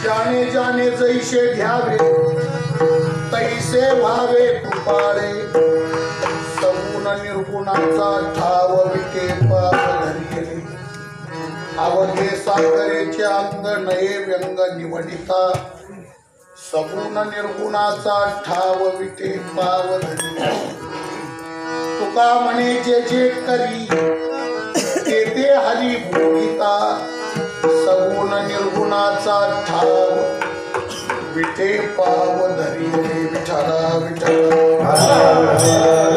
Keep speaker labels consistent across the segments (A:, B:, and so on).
A: जाणे जाणे जैसे घ्यावे तैसे व्हावे कृपाळे सगुण निर्गुणाचा ठाव विटे पावधरिले अवघे साखरेचे अंग नये व्यंग निवडिता सगुण निर्गुणाचा ठाव विटे पावधरिले तुका म्हणे जे जे करी ते ते हरी भूमिता सगुण निर्गुणाचा ठाव विटे पावधरिले विठ्ठला विठ्ठला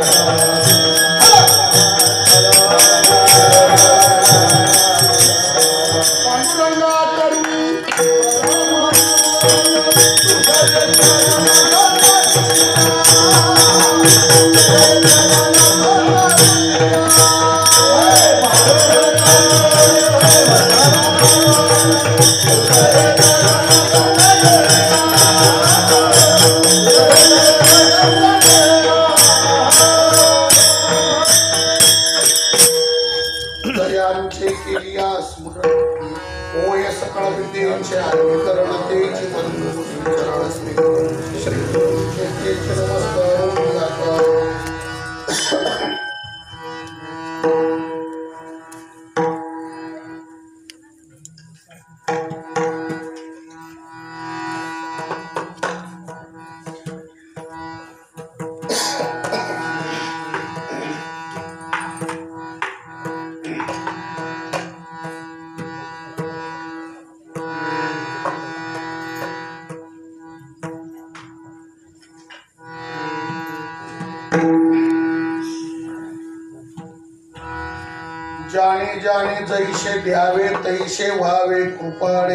A: जाणे जाणे जैसे द्यावे तैसे व्हावे कृपाळे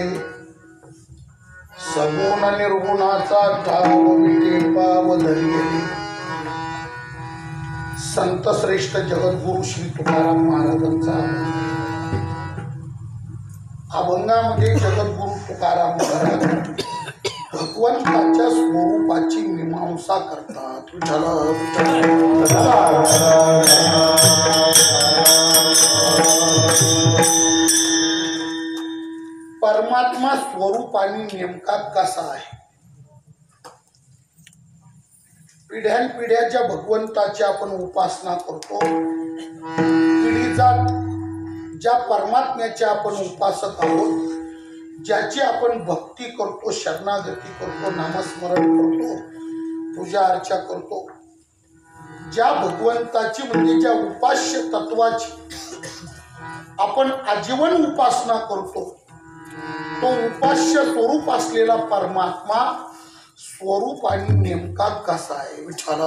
A: सगुण निर्गुणाचा ठाव विटे पावधरिले संत श्रेष्ठ जगद्गुरु श्री तुकाराम महाराजांचा अभंगामध्ये जगद्गुरु तुकाराम महाराज भगवंताच्या स्वरूपाची मीमांसा करतात. परमात्मा स्वरूपाने नेमका कसा आहे. पिढ्यानपिढ्या ज्या भगवंताची आपण उपासना करतो, पिढीजात ज्या परमात्म्याचे आपण उपासक आहोत, ज्याची आपण भक्ती करतो, शरणागती करतो, नामस्मरण करतो, पूजा अर्चा करतो, ज्या भगवंताची म्हणजे ज्या उपास्य तत्वाची आपण आजीवन उपासना करतो, तो उपास्य स्वरूप असलेला परमात्मा स्वरूपाने नेमका कसा आहे. विठ्ठला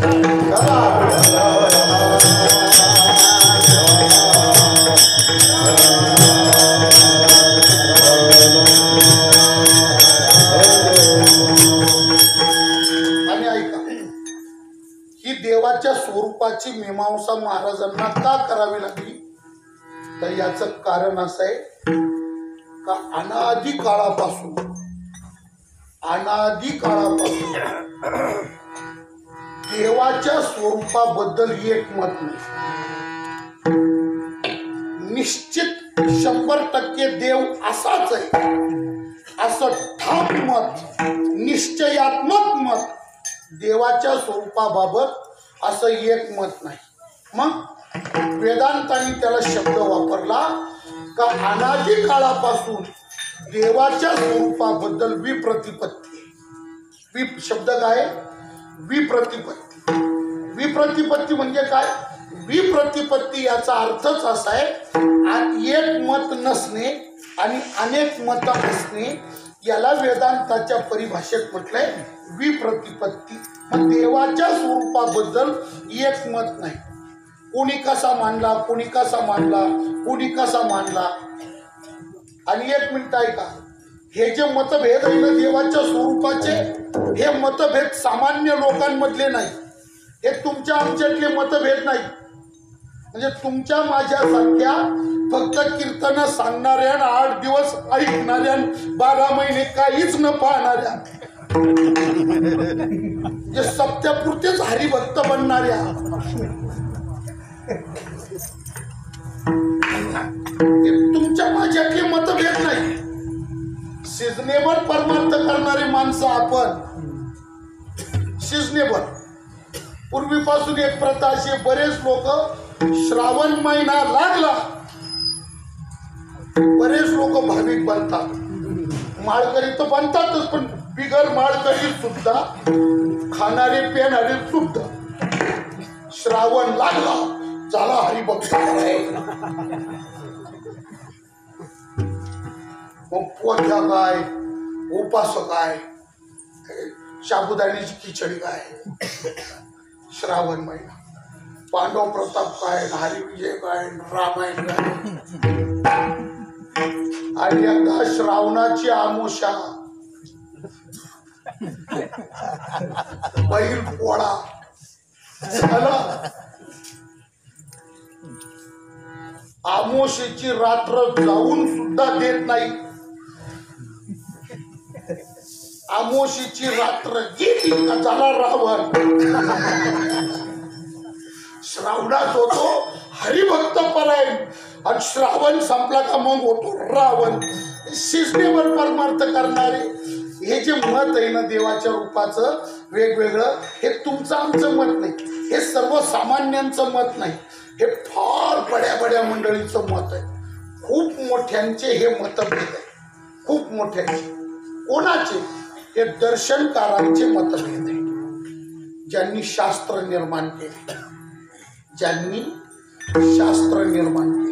A: आणि ऐका, ही देवाच्या स्वरूपाची मीमांसा महाराजांना का करावी लागली, तर याचं कारण असं आहे का अनादी काळापासून देवाच्या स्वरूपाबद्दल एक मत नाही. निश्चित 100% देव असाच आहे असं ठाम मत, निश्चयात्मक मत देवाच्या स्वरूपाबाबत असं एक मत नाही. मग वेदांतांनी त्याला शब्द वापरला का अनादी काळापासून देवाच्या स्वरूपाबद्दल विप्रतिपत्ती. शब्द काय? विप्रतिपत्ती. विप्रतिपत्ती म्हणजे काय? विप्रतिपत्ती याचा अर्थच असा आहे, एक मत नसणे आणि अनेक मत असणे, याला वेदांताच्या परिभाषेत म्हटलंय विप्रतिपत्ती. मग देवाच्या स्वरूपाबद्दल एक मत नाही. कोणी कसा मांडला, कोणी कसा मांडला, कोणी कसा मांडला. आणि एक मिनिट ऐका, हे जे मतभेद आहे ना देवाच्या स्वरूपाचे, हे मतभेद सामान्य लोकांमधले नाही. हे तुमच्या आमच्यातले मतभेद नाही. म्हणजे तुमच्या माझ्यासारख्या फक्त कीर्तन सांगणाऱ्या, 8 दिवस ऐकणाऱ्या, 12 महिने काहीच न पाहणाऱ्या, जे सप्त्यापुरतेच हरिभक्त बनणाऱ्या, तुमच्या माझ्यातले मतभेद नाही. सिजनेबल परमार्थ करणारे माणसं आपण. सिजनेबल पूर्वीपासून एक प्रथा अशी, बरेच लोक श्रावण महिना लागला बरेच लोक भाविक बनतात. माळकरी तर बनतातच, पण बिगर माळकरी सुद्धा, खाणारे पिणारे सुद्धा श्रावण लागला झाला हरिभक्त. मग पोथ्या काय, उपास काय, साबुदाण्याची खिचडी काय, श्रावण महिना, पांडव प्रताप काय, हरिविजय काय, रामायण काय. आणि एकदा श्रावणाची आमोशा, बैल पोळा झाला. आमोशेची रात्र जाऊन सुद्धा देत नाही. आमोशीची रात्र गेली का झाला रावण. श्रावणात होतो हरिभक्त परायण आणि श्रावण संपला का मग होतो रावण. सिजनेबल परमार्थ करणारे हे जे मत आहे ना देवाच्या रूपाचं वेगवेगळं, हे तुमचं आमचं मत नाही, हे सर्वसामान्यांचं मत नाही, हे फार बड्या बड्या मंडळीचं मत आहे. खूप मोठ्यांचे हे मतभेद आहे, खूप मोठ्यांचे. कोणाचे? हे दर्शनकारांचे मतभेद आहे, ज्यांनी शास्त्र निर्माण केले, ज्यांनी शास्त्र निर्माण केले.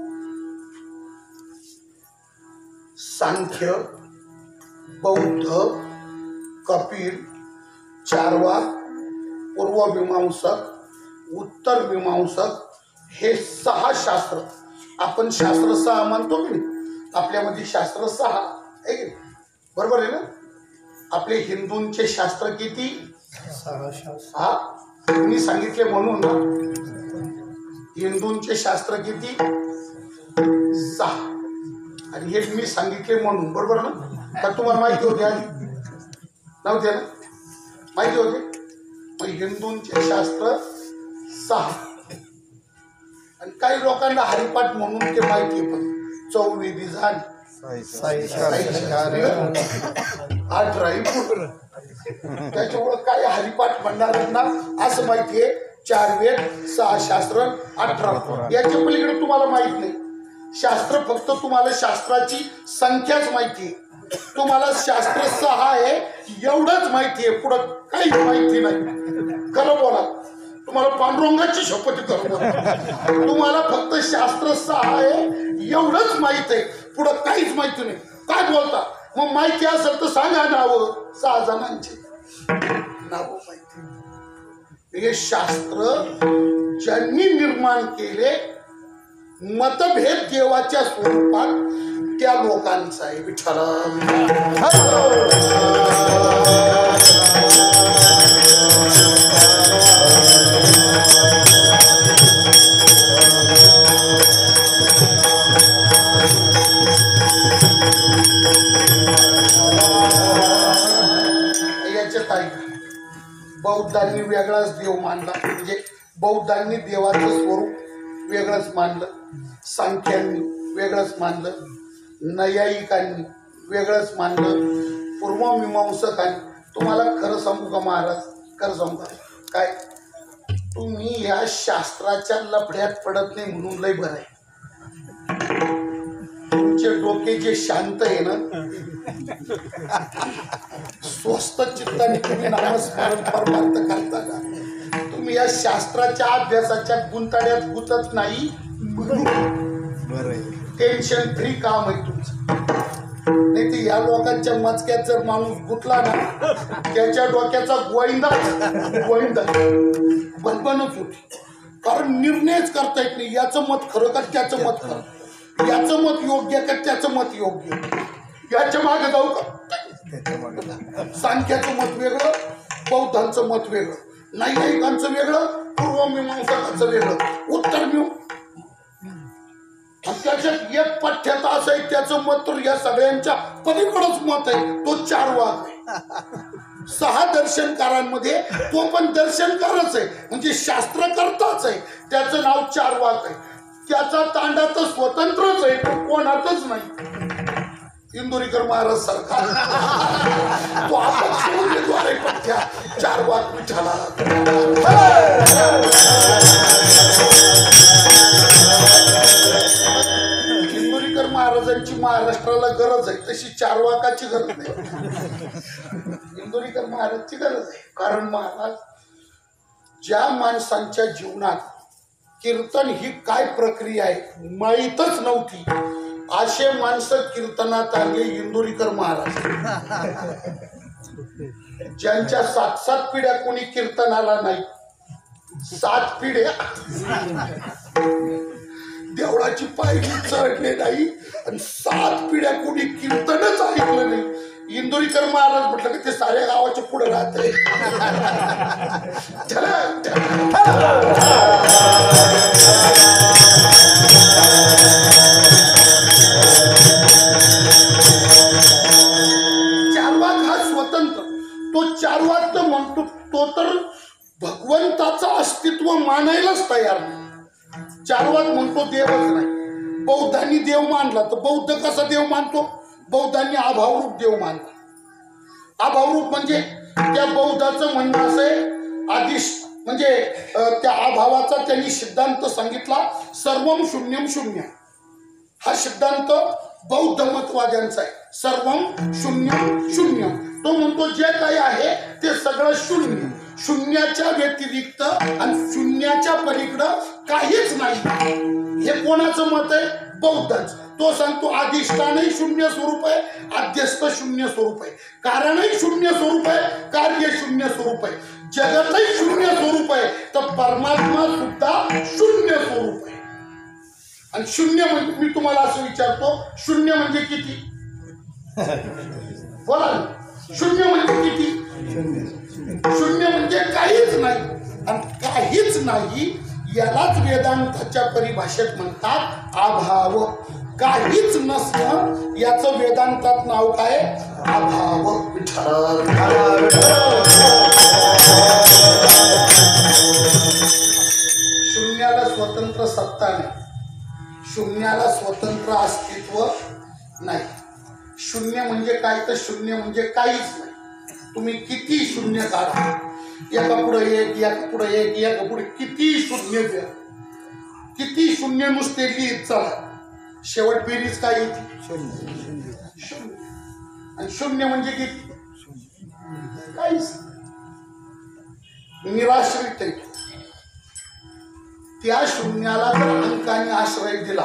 A: सांख्य, बौद्ध, कपिल, चार्वाक, पूर्वमीमांसक, उत्तर मीमांसक, हे 6 शास्त्र. आपण शास्त्र 6 मानतो की नाही? आपल्यामध्ये शास्त्र 6 आहे की नाही? बरोबर आहे ना? आपले हिंदूंचे शास्त्र किती?
B: 6 शास्त्र.
A: हा मी सांगितले म्हणून ना, हिंदूंचे शास्त्र किती? 6. आणि हे मी सांगितले म्हणून, बरोबर ना? तर तुम्हाला माहिती होते आधी नव्हते ना? माहिती होते. मग हिंदूंचे शास्त्र 6 आणि काही लोकांना हरिपाठ म्हणून ते माहिती आहे, पण चौविधी झाली, 18 पूर्ण. त्याच्यामुळं काय हरिपाठ म्हणणार ना असं माहिती आहे. 4 वेद, 6 शास्त्र, 18. याच्या पलीकडे तुम्हाला माहित नाही. शास्त्र फक्त तुम्हाला शास्त्राची संख्याच माहिती आहे. तुम्हाला शास्त्र 6 आहे एवढंच माहिती आहे, पुढं काहीच माहिती नाही. खरं बोला, तुम्हाला पांडुरंगाची शपथ करू, तुम्हाला फक्त शास्त्र 6 आहे एवढंच माहित आहे, पुढं काहीच माहिती नाही. काय बोलता? मग माहिती असेल तर सांगा नावं. 6 जणांची नावं माहिती. हे शास्त्र ज्यांनी निर्माण केले, मतभेद देवाच्या स्वरूपात, त्या लोकांचा आहे. विठ्ठला याच्यात आहे. बौद्धांनी वेगळाच देव मानला, म्हणजे बौद्धांनी देवाचं स्वरूप वेगळंच मानलं, सांख्यांनी वेगळंच मानलं, नैयायिकांनी वेगळंच मानलं, पूर्वमीमांसकांनी. तुम्हाला खरं सांगू का महाराज, खरं सांगू का, काय तुम्ही या शास्त्राच्या लफड्यात पडत नाही म्हणून लय बरं आहे. तुमचे डोके जे शांत आहे ना, स्वस्त चित्ताने तुम्ही नामस्मरण परमार्थ करता का, तुम्ही या शास्त्राच्या अभ्यासाच्या गुंताड्यात गुंतत नाही. टेन्शन फ्री काम आहे तुमचं. नाही तर या लोकांच्या मचक्यात जर माणूस गुंतला ना, त्याच्या डोक्याचा गोविंदा बनबनच होती. कारण निर्णयच करता येत नाही. याचं मत खरं का त्याचं मत खरं, याचं मत योग्य का त्याचं मत योग्य, याच्या मागे जाऊ का. सांख्याचं मत वेगळं, बौद्धांचं मत वेगळं, नैयायिकांचं वेगळं, पूर्वमीमांसकांचं वेगळं, उत्तर त्याच्यात एक पठ्यात असं आहे, त्याचं मत तर या सगळ्यांच्या पलीकडच मत आहे. तो चार्वाक आहे. 6 दर्शनकारांमध्ये तो पण दर्शनकारच आहे, म्हणजे शास्त्रकर्ताच आहे. त्याचं नाव चार्वाक आहे. त्याचा तांडा तर स्वतंत्रच आहे, तो कोणातच नाही. इंदोरीकर महाराज सारखा तो अपक्ष उमेदवार आहे, पण त्या 4 वाक विठाला. इंदोरीकर महाराजांची महाराष्ट्राला गरज आहे, तशी 4 वाकाची गरज नाही. इंदोरीकर महाराजची गरज आहे, कारण महाराज ज्या माणसांच्या जीवनात कीर्तन ही काय प्रक्रिया आहे माहीतच नव्हती, असे माणसं कीर्तनात आले इंदोरीकर महाराज. ज्यांच्या 7 पिढ्या कोणी कीर्तनाला नाही, 7 पिढ्या देवळाची पायरी चढले नाही आणि 7 पिढ्या कोणी कीर्तनच ऐकलं नाही. इंदोरीकर महाराज म्हटलं की ते साऱ्या गावाच्या पुढे राहते. चारवाक हा स्वतंत्र, तो चारवाक तर म्हणतो तो तर भगवंताचं अस्तित्व मानायलाच तयार नाही. चारवाक म्हणतो देवच नाही. बौद्धांनी देव मानला तर बौद्ध कसा देव मानतो? बौद्धांनी अभावरूप देव मानला. अभावरूप म्हणजे त्या बौद्धाचं म्हणणं असं आहे, आदिश म्हणजे त्या अभावाचा त्यांनी सिद्धांत सांगितला, सर्वम शून्यम शून्य. हा सिद्धांत बौद्ध मतवाद्यांचा आहे, सर्वम शून्यम शून्य. तो म्हणतो जे काही आहे ते सगळं शून्य, शून्याच्या व्यतिरिक्त आणि शून्याच्या पलीकडं काहीच नाही. हे कोणाचं मत आहे? बौद्धांचं. तो सांगतो अधिष्ठानही शून्य स्वरूप आहे, अध्यस्त शून्य स्वरूप आहे, कारणही शून्य स्वरूप आहे, कार्य शून्य स्वरूप आहे, जगतही शून्य स्वरूप आहे, तर परमात्मा सुद्धा शून्य स्वरूप आहे. आणि शून्य म्हणजे मी तुम्हाला असं विचारतो, शून्य म्हणजे किती? बोला, शून्य म्हणजे किती? शून्य म्हणजे काहीच नाही. आणि काहीच नाही यालाच वेदांताच्या परिभाषेत म्हणतात अभाव. काहीच नसणं याचं वेदांतात नाव काय? अभाव. शून्याला स्वतंत्र सत्ता नाही, शून्याला स्वतंत्र अस्तित्व नाही. शून्य म्हणजे काय? तर शून्य म्हणजे काहीच नाही. तुम्ही किती शून्य काढा, एका पुढे एक, एका पुढे एक, एका पुढे किती शून्य द्या, किती शून्य नुसते लिहित चला, शेवट बेरीज काय येते? शून्य. आणि शून्य म्हणजे किती? काहीच. निराश्रित आहे. त्या शून्याला जर अंकाने आश्रय दिला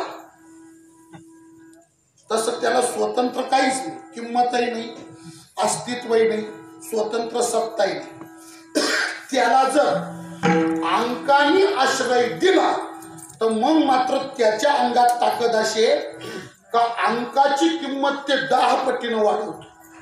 A: तसं त्याला स्वतंत्र काहीच नाही, किंमतही नाही, अस्तित्वही नाही, स्वतंत्र सत्ताही नाही. त्याला जर अंकाने आश्रय दिला तर मग मात्र त्याच्या अंगात ताकद असे का अंकाची किंमत ते 10 पटीनं वाढवतो.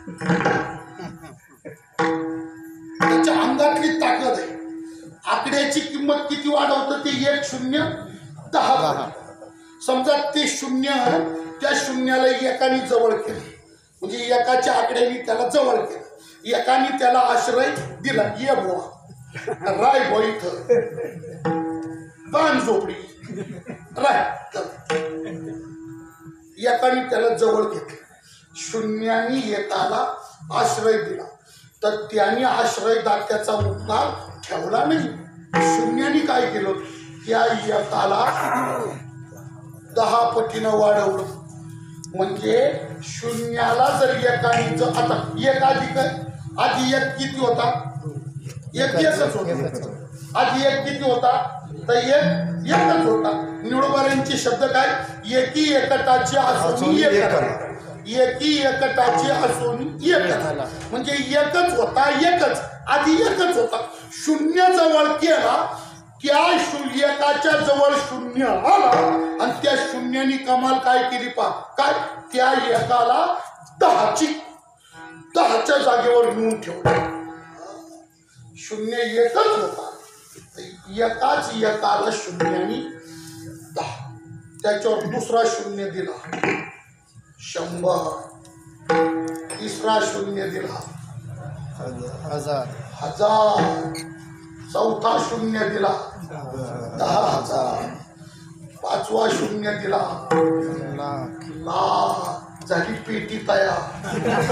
A: त्याच्या अंगातली ताकद आहे. आकड्याची किंमत किती वाढवतं? ते 1 0 10. समजा ते शून्य, त्या शून्याला एकाने जवळ केलं, म्हणजे एकाच्या आकड्याने त्याला जवळ केलं, एकाने त्याला आश्रय दिला, ये बुवा राय बो इथं बांध झोपडी राय. एकाने त्याला जवळ घेतलं, शून्याने एकाला आश्रय दिला, तर त्याने आश्रयदात्याचा उपकार ठेवला नाही. शून्याने काय केलं? त्या एकाला 10 पटीनं वाढवलं. म्हणजे शून्याला जर एकाने आता एक आधी एक किती होता? एकच होता. आधी एक किती होता? तर एकच होता. निवडबाऱ्यांचे शब्द काय? एकी एकटाची असून एकी एकटाची असून एक, म्हणजे एकच होता, एकच आधी एकच होता. शून्य जवळ केला, त्या एकाच्या जवळ शून्य आला आणि त्या शून्याने कमाल काय केली पा? काय? त्या एकाला 10च्या जागेवर नेऊन ठेवलं. शून्य एकच होता, एकाच एकाला शून्याने 10, त्याच्यावर दुसरा शून्य दिला 100, तिसरा शून्य दिला 1000, चौथा शून्य दिला 10,000, 5वा शून्य दिला लाख, झाली पेटी तयार.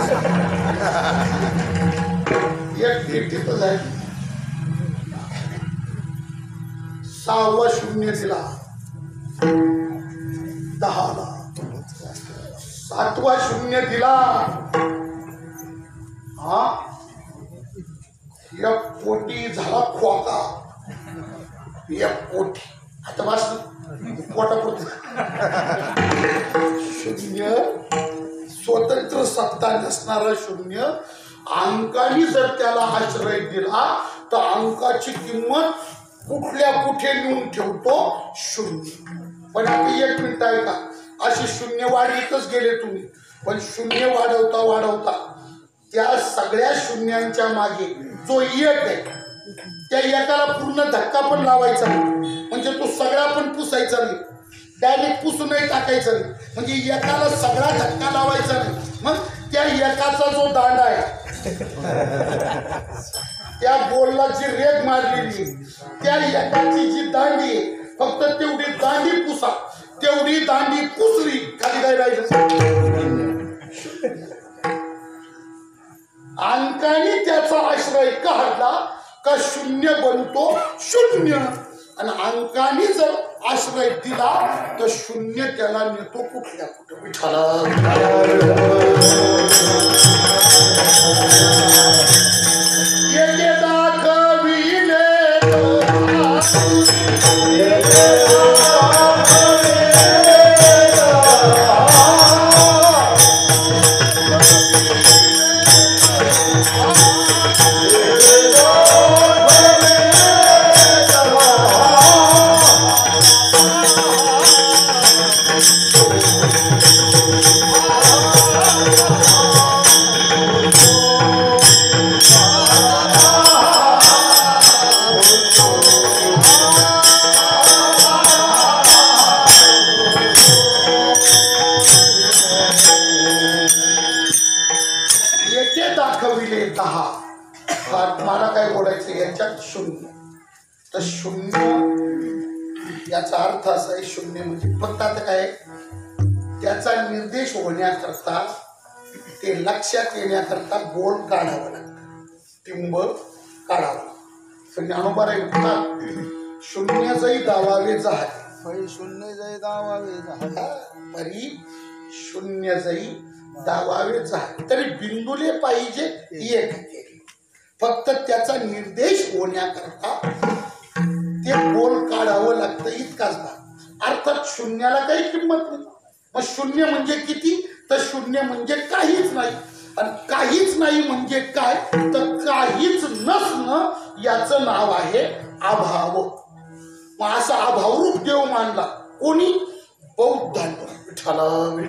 A: एक पेटी तर झाली. 6वा शून्य दिला 10ला. 7वा शून्य दिला. हा एक कोटी झाला खोका. एक कोटी. आता बस पोटापुरत. शून्य स्वतंत्र सत्ता नसणारा शून्य अंकाने जर त्याला आश्रय दिला तर अंकाची किंमत कुठल्या कुठे नेऊन ठेवतो शून्य. पण आता 1 मिनिट आहे का, अशी शून्य वाढीतच गेले तुम्ही. पण शून्य वाढवता वाढवता त्या सगळ्या शून्यांच्या मागे जो एक आहे त्या एकाला पूर्ण धक्का पण लावायचा नाही. म्हणजे तो सगळा पण पुसायचा नाही, डायरेक्ट पुसूनही टाकायचा नाही. म्हणजे एकाला सगळा धक्का लावायचा नाही. मग त्या एकाचा जो दांडा आहे त्या गोलला जी रेग मारलेली त्या एकाची जी दांडी आहे फक्त तेवढी दांडी पुसा. तेवढी दांडी पुसली खाली काय राहिलं. अंकाने त्याचा आश्रय काढला का शून्य बनतो शून्य. आणि अंकाने जर आश्रय दिला तर शून्य त्याला नेतो कुठल्या कुठे. विठाला दाखविले 10. मला काय बोलायचं याच्यात शून्य. तर शून्य याचा अर्थ असा आहे शून्य म्हणजे फक्त आता काय त्याचा निर्देश होण्याकरता ते लक्षात येण्याकरता गोल काढावं लागतं, टिंब काढावं. ज्ञानोबा रे शून्य जई दावावे जहाले.
B: शून्य जय दावावे
A: परी शून्य जई दावावे जहाले. तरी बिंदूले पाहिजे एक. फक्त त्याचा निर्देश होण्याकरता ते गोल काढावं लागतं इतकाच भाग. अर्थात शून्याला काही किंमत नाही. मग शून्य म्हणजे किती, तर शून्य म्हणजे काहीच नाही. आणि काहीच नाही म्हणजे काय, तर काहीच नसणं याचं नाव आहे अभाव. मग असा अभावरूप देव मानला कोणी, बौद्धांनी. विठाला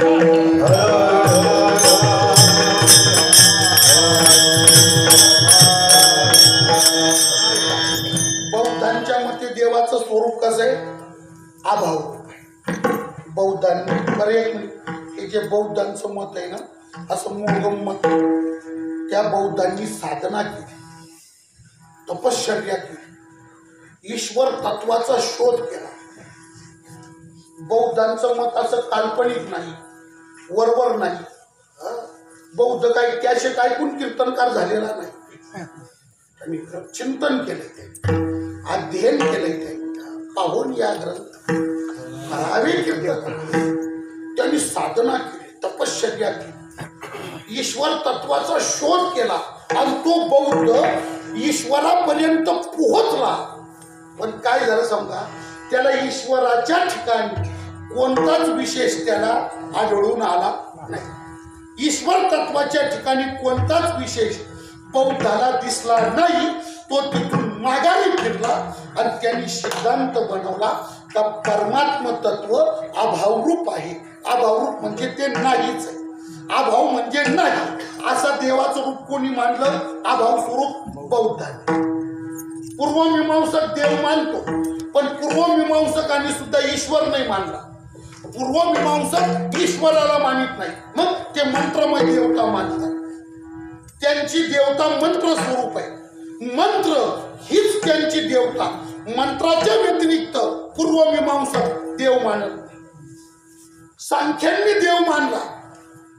A: बौद्धांच्या मते देवाचं स्वरूप कसं आहे, अभाव. बौद्धांनी बरं हे जे बौद्धांचं मत आहे ना असं मूळ मत. त्या बौद्धांनी साधना केली, तपश्चर्या केली, ईश्वर तत्वाचा शोध केला. बौद्धांचं मत असं काल्पनिक नाही, वरवर नाही. बौद्ध काही कॅसेट ऐकून कीर्तनकार झालेला नाही. त्यांनी चिंतन केलंय, ते अध्ययन केलंय, ते पाहून या ग्रंथ करावे कीर्तन. त्यांनी साधना केली, तपश्चर्या केली, ईश्वर तत्वाचा शोध केला आणि तो बौद्ध ईश्वरापर्यंत पोहोचला. पण काय झालं समजा, त्याला ईश्वराच्या ठिकाणी कोणताच विशेष त्याला आढळून आला नाही. ईश्वर तत्वाच्या ठिकाणी कोणताच विशेष बौद्धाला दिसला नाही. तो तिथून माघारी फिरला आणि त्यांनी सिद्धांत बनवला का परमात्म तत्व अभावरूप आहे. अभावरूप म्हणजे ते नाहीच आहे. अभाव म्हणजे नाही असा देवाचं रूप कोणी मानलं, अभाव स्वरूप बौद्धांनी. पूर्वमीमांसक देव मानतो, पण पूर्वमीमांसकांनी सुद्धा ईश्वर नाही मानला. पूर्वमीमांसक ईश्वराला मानित नाही, मग ते मंत्रमय देवता मानतात. त्यांची देवता मंत्र स्वरूप आहे. मंत्र हीच त्यांची देवता. मंत्राच्या व्यतिरिक्त पूर्वमीमांसक देव मानत. सांख्यांनी देव मानला,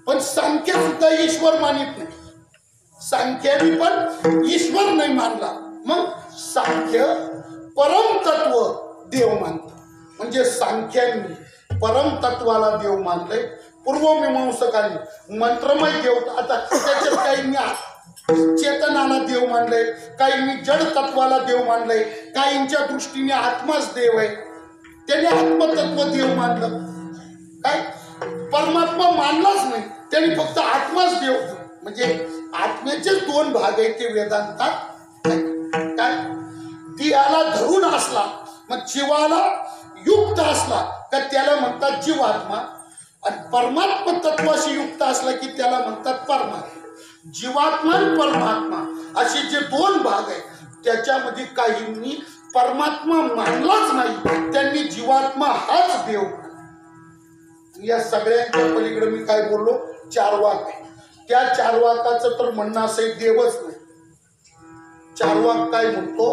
A: पण सांख्य सुद्धा ईश्वर मानित नाही. सांख्याने पण ईश्वर नाही मानला. मग सांख्य परमतत्व देव मानत. म्हणजे सांख्यांनी परमतत्वाला देव मानलंय. पूर्वमीमांसकांनी मंत्रमय देव. आता त्याच्यात काही चेतनाला देव मानलंय, काहींनी जड तत्वाला देव मानलंय, काहींच्या दृष्टीने आत्माच देव आहे, त्याने आत्मतत्व देव मानलं. काय परमात्मा मानलाच नाही, त्यांनी फक्त आत्माच देव. म्हणजे आत्म्याचे दोन भाग आहेत ते वेदांतात. काय देहाला धरून असला, मग जीवाला युक्त असला का त्याला म्हणतात जीवात्मा, आणि परमात्मा तत्वाशी युक्त असला की त्याला म्हणतात परमात्मा. जीवात्मा आणि परमात्मा असे जे दोन भाग आहेत, त्याच्यामध्ये काहींनी परमात्मा मानलाच नाही, त्यांनी जीवात्मा हाच देव. या सगळ्यांच्या पलीकडे मी काय बोललो, चार वाक आहे. त्या चार वाकाचं तर म्हणणं असं देवच नाही. चार वाक काय म्हणतो,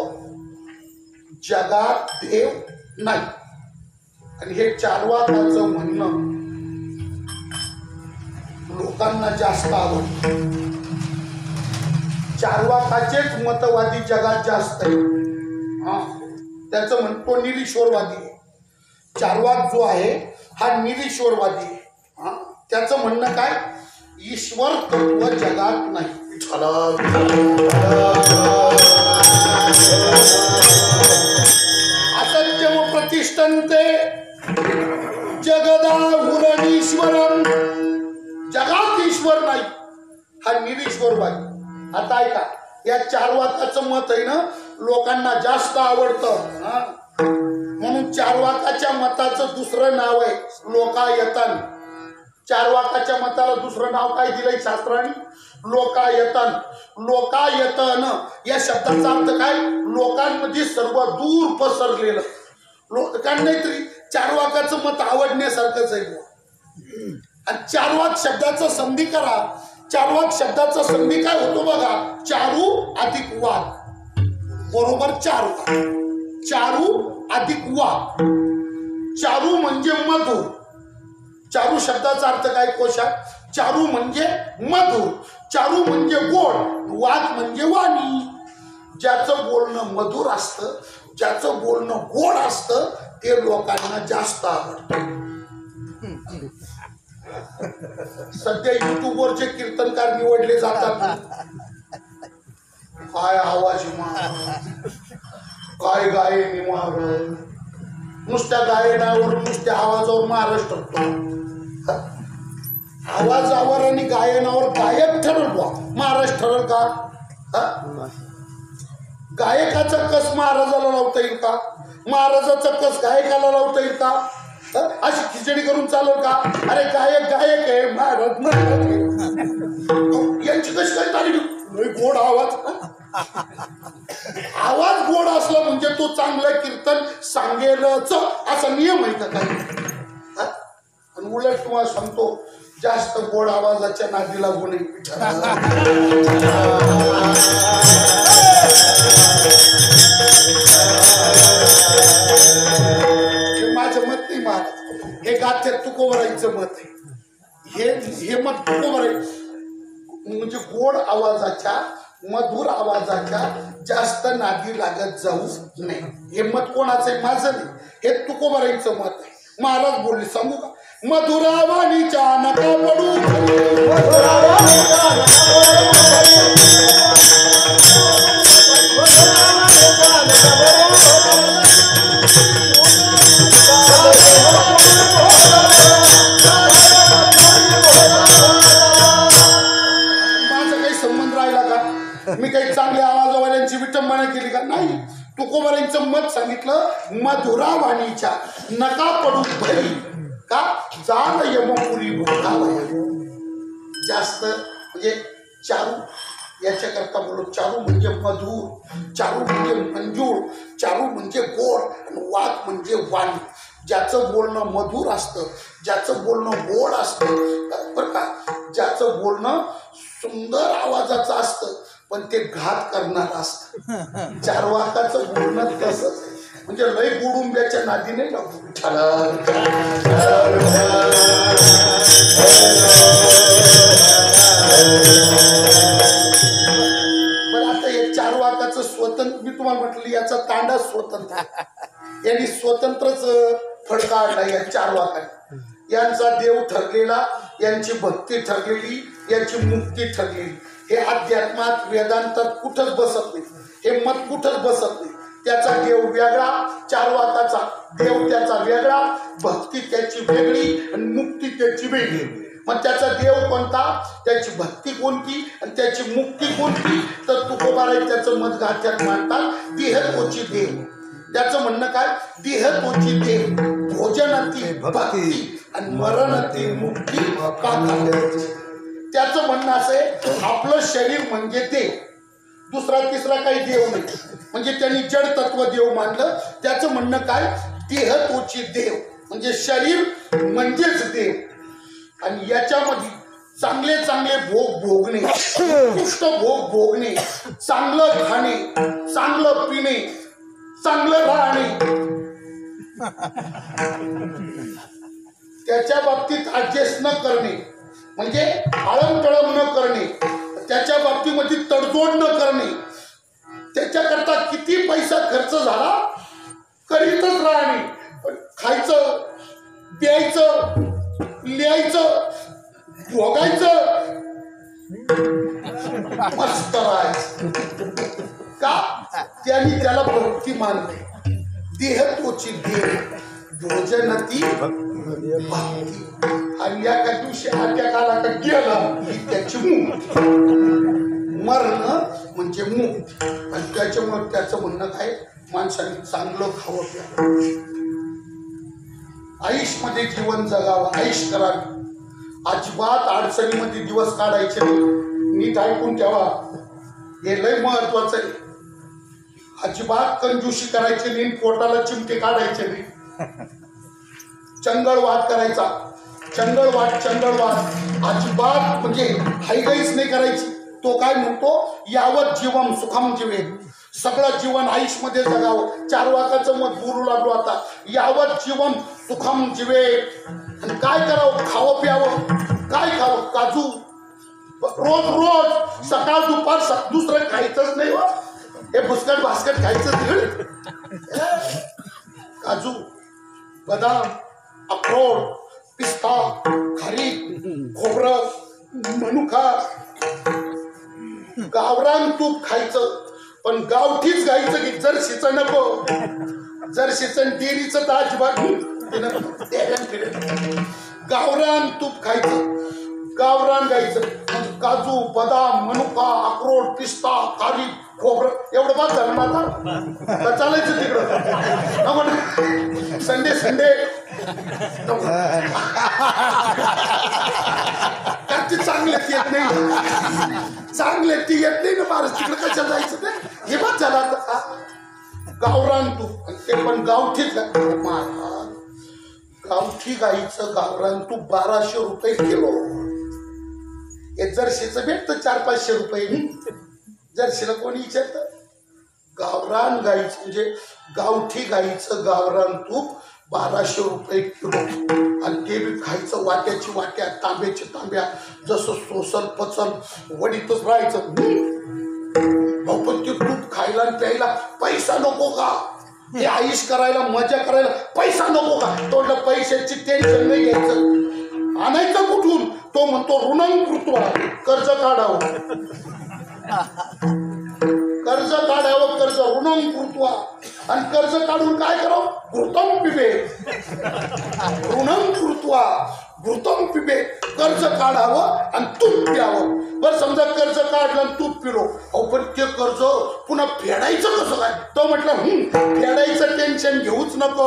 A: जगात देव नाही. आणि हे चार वाकाचं म्हणणं लोकांना जास्त आवडतं. चार वाकाचेच मतवादी जगात जास्त आहे. त्याचं म्हणतो निरीश्वरवादी आहे. चारवाक जो आहे हा निरीश्वरवादी आहे. त्याचं म्हणणं काय, ईश्वर तत्व जगात नाही. असत्यम प्रतिष्ठन्ते जगदाहुरणीश्वरम. जगात ईश्वर नाही, हा निरीश्वरवादी. आता ऐका, या चार वाकाचं मत आहे ना लोकांना जास्त आवडतं. म्हणून चार वाकाच्या मताचं दुसरं नाव आहे लोकायतन. चार वाकाच्या मताला दुसरं नाव काय दिलंय शास्त्राने, लोकायतन. लोकायतन या शब्दाचा अर्थ काय, लोकांमध्ये सर्व दूर पसरलेलं. लोकांना तरी चार वाकाचं मत आवडण्यासारखंच आहे. आणि चार वाक शब्दाचा संधी करा. चार वाक शब्दाचा संधी काय होतो बघा, चारू अधिक वाक बरोबर चार वाक. चारू अधिक वाक. चारू म्हणजे मधुर. चारू शब्दाचा अर्थ काय कोशात, चारू म्हणजे मधुर, चारू म्हणजे गोड, वाक म्हणजे वाणी. ज्याचं बोलणं मधुर असतं, ज्याचं बोलणं गोड असतं, ते लोकांना जास्त आवडतं. सध्या युट्यूबवर जे कीर्तनकार निवडले जातात, काय आवाज काय गायन महाराज, नुसत्या गायनावर नुसत्या आवाजावर महाराष्ट्र आवाजावर आणि गायनावर गायक ठरल बा महाराज ठरल का? गायकाचा कस महाराजाला लावता येईल का? महाराजाचा कस गायकाला लावता येईल का? अशी खिचडी करून चालेल का? अरे गायक गायक आहे, महाराज यांची कशी काय तारीफ? गोड आवाज. आवाज गोड असला म्हणजे तो चांगलं कीर्तन सांगेलच असा नियम आहे का काही? आणि उलट तुम्हाला सांगतो, जास्त गोड आवाजाच्या नादी लागू नये. हे माझं मत नाही महाराज, हे गाथ्यात तुकोबराईचं मत आहे. हे मत तुकोबराई म्हणजे गोड आवाजाच्या मधुर आवाजाच्या जास्त नादी लागत जाऊ नये. हे मत कोणाचं आहे? माझं नाही, हे तुकोबराईचं मत आहे. महाराज बोलले, सांगू का? मधुरावाणीच्या नका पडू, मी काही चांगल्या आवाजवाल्यांची विटंबना केली का? नाही. तुकोबारांचं मत सांगितलं, मधुरावाणीच्या नका पडू भरी का जाण यमपुरी भोगावया. जास्त म्हणजे चारू याच्याकरता बोलू. चारू म्हणजे मधुर, चारू म्हणजे मंजूळ, चारू म्हणजे गोड, आणि वाक म्हणजे वाणी. ज्याचं बोलणं मधुर असतं, ज्याचं बोलणं गोड असतं बरं का, ज्याचं बोलणं सुंदर आवाजाचं असतं पण ते घात करणार असतं. चार वाकाचं बोलणं तसंच. म्हणजे लय गुडुंब्याच्या नादी नाही लागू. पण आता हे चार वाकाचं स्वतंत्र मी तुम्हाला म्हटलं याचा तांडा स्वतंत्र यांनी स्वतंत्रच फडका आणला या चार वाकाने. यांचा देव ठरलेला, यांची भक्ती ठरलेली, यांची मुक्ती ठरलेली. हे अध्यात्मात वेदांतात कुठंच बसत नाही, हे मत कुठंच बसत नाही. त्याचा देव वेगळा, चार वाकाचा देव त्याचा वेगळा, भक्ती त्याची वेगळी आणि मुक्ती त्याची वेगळी. मग त्याचा देव कोणता, त्याची भक्ती कोणती आणि त्याची मुक्ती कोणती, तर तुकोबाराय त्याचं मत गाठ्यात मांडतात देह तोची देव. त्याचं म्हणणं काय, देह तोची देव, भोजनाती भक्ती आणि मरणाती मुक्ती त्याचं म्हणणं असं आहे आपलं शरीर म्हणजे देव, दुसरा तिसरा काही देव नाही. म्हणजे त्यांनी जड तत्व देव मानलं. त्याचं म्हणणं काय, देह तोची देव म्हणजे शरीर म्हणजेच देव. आणि याच्यामध्ये चांगले चांगले भोग भोगणे, उत्कृष्ट भोग भोगणे, चांगलं खाणे, चांगलं पिणे, चांगलं राहणे, त्याच्या बाबतीत ऍडजस्ट न करणे, म्हणजे आळमटळम न करणे, त्याच्या बाबतीमध्ये तडजोड न करणे, त्याच्याकरता किती पैसा खर्च झाला करीतच राहणे. पण खायचं, प्यायचं, लिहायचं, भोगायचं, मस्त राहायचं. का, त्यांनी त्याला भक्ती मानले. देह तोची देव, भोजनाती भक्ती. आणि या का दिवशी अटॅक आला का गेला की त्याची मुक्ती, मरण म्हणजे मुक्ती. आणि त्याच्यामुळे त्याचं म्हणणं काय, माणसाने चांगलं खावं प्यावं, आयुष मध्ये जीवन जगावं, आयुष करावी, अजिबात अडचणीमध्ये दिवस काढायचे नाही. नीट ऐकून ठेवा, हे लय महत्वाचं आहे. अजिबात कंजूशी करायची नाही, पोटाला चिमटे काढायचे नाही, चंगळवाद करायचा, चंगळवाद अजिबात म्हणजे हायगाईच नाही करायची. तो काय म्हणतो, यावत जीवन सुखम जीवेत, सगळं जीवन आयुष मध्ये जगावं. चार वाकाचं मत बोलू लागलो आता, यावत जीवन सुखम जीवेत. आणि काय करावं, खावं प्यावं. काय खावं, काजू, रोज रोज सकाळ दुपार दुसरं खायचंच नाही. हे बुसकट भास्कट खायचं नाही. काजू, बदाम, अक्रोड, पिस्ता, खारीक, खोबरं, मनुका, गावरान तूप खायचं. पण गावठीच गायचं की जर्सीचं नको, जर्सीचं डेअरीचं तर अजिबात गावरान तूप खायचं, गावरान गायचं. काजू, बदाम, मनुका, अक्रोड, पिस्ता, खारीक, खोबरं एवढं बाद झालं माझा चालायचं तिकडं. संडे चांगले येत नाही, चांगले ती येत नाही ना महाराज, तिकडे कशा जायचं ते, हे बाद झालं आता. गावरान तूप, ते पण गावठीच महाराज, गावठी गाईचं गावरान तूप 1200 रुपये किलो. हे जर्शीचं भेटतं 400-500 रुपये. जर्शीला कोणी विचारतं, गावरान गाईचं म्हणजे गावठी गाईचं गावरान तूप 1200 रुपये किलो. आणि ते बी खायचं वाट्याची वाट्या, तांब्याची तांब्या, जसं सोसल पचल वडीतच राहायचं. पण ते तूप खायला आणि प्यायला पैसा नको का, हे आयुष करायला मजा करायला पैसा नको का. तोंडला पैशाची टेन्शन नाही घ्यायचं, आणायचं कुठून. तो म्हणतो ऋणं कृत्वा, कर्ज काढावं, कर्ज काढावं, कर्ज ऋणं कृत्वा. आणि कर्ज काढून काय करावं, घृतम पिबे, ऋणं कृत्वा घृतम पिबे. कर्ज काढावं आणि तूप प्यावं. बरं समजा कर्ज काढलं आणि तूप पिलो, अहो पण ते कर्ज पुन्हा फेडायचं कसं काय. तो म्हटलं फेडायचं टेन्शन घेऊच नको,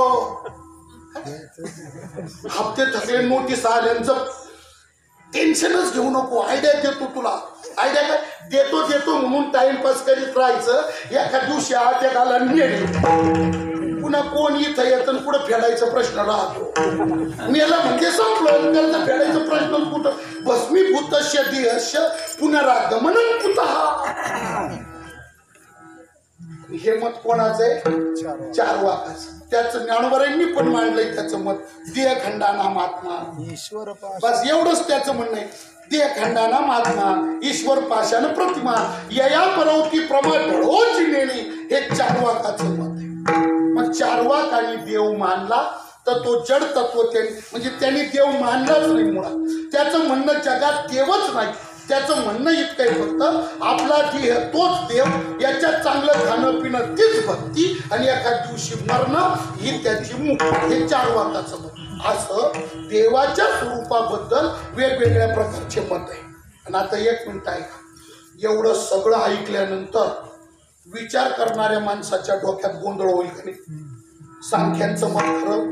A: हप्ते थकले, नोटीस आल्यांचं टेन्शनच घेऊ नको. आयडिया देतो तुला, आयडिया काय देतो म्हणून टाइमपास करीत राहायचं. एका दिवशी अटॅक आला मेले, पुन्हा कोण इथं येतं कुठं फेडायचा प्रश्न राहतो. मेला म्हणजे संपलं, कर्ज फेडायचा प्रश्न कुठं. भस्मीभूतस्य देहस्य पुनरागमनं कुतः. हे मत कोणाचं आहे?
B: चार
A: चार्वाकाचं. त्याचं ज्ञानोबारांनी पण मांडलंय त्याचं मत. देहखंडाना महात्मा,
B: ईश्वर पाश
A: बस एवढंच त्याचं म्हणणं आहे. देहखंडाना महात्मा ईश्वर पाशान प्रतिमा यया परवती प्रमा ढळोची नेणी, हे चार्वाकाचं मत आहे. मग चार्वाकाने देव मानला तर तो जड तत्व म्हणजे त्यांनी देव मानलाच नाही. मुळात त्याचं म्हणणं जगात देवच नाही. त्याचं म्हणणं इतकं आहे फक्त आपला देह तोच देव, याच्यात चांगलं खाणं पिणं तीच भक्ती, आणि एका दिवशी मरणं ही त्याची मुक्ती. हे चार्वाकाचं मत. असं देवाच्या स्वरूपाबद्दल वेगवेगळ्या प्रकारचे मत आहे. आणि आता एक मिनिट ऐका. एवढं सगळं ऐकल्यानंतर विचार करणाऱ्या माणसाच्या डोक्यात गोंधळ होईल का नाही? सांख्यांचं मत खरं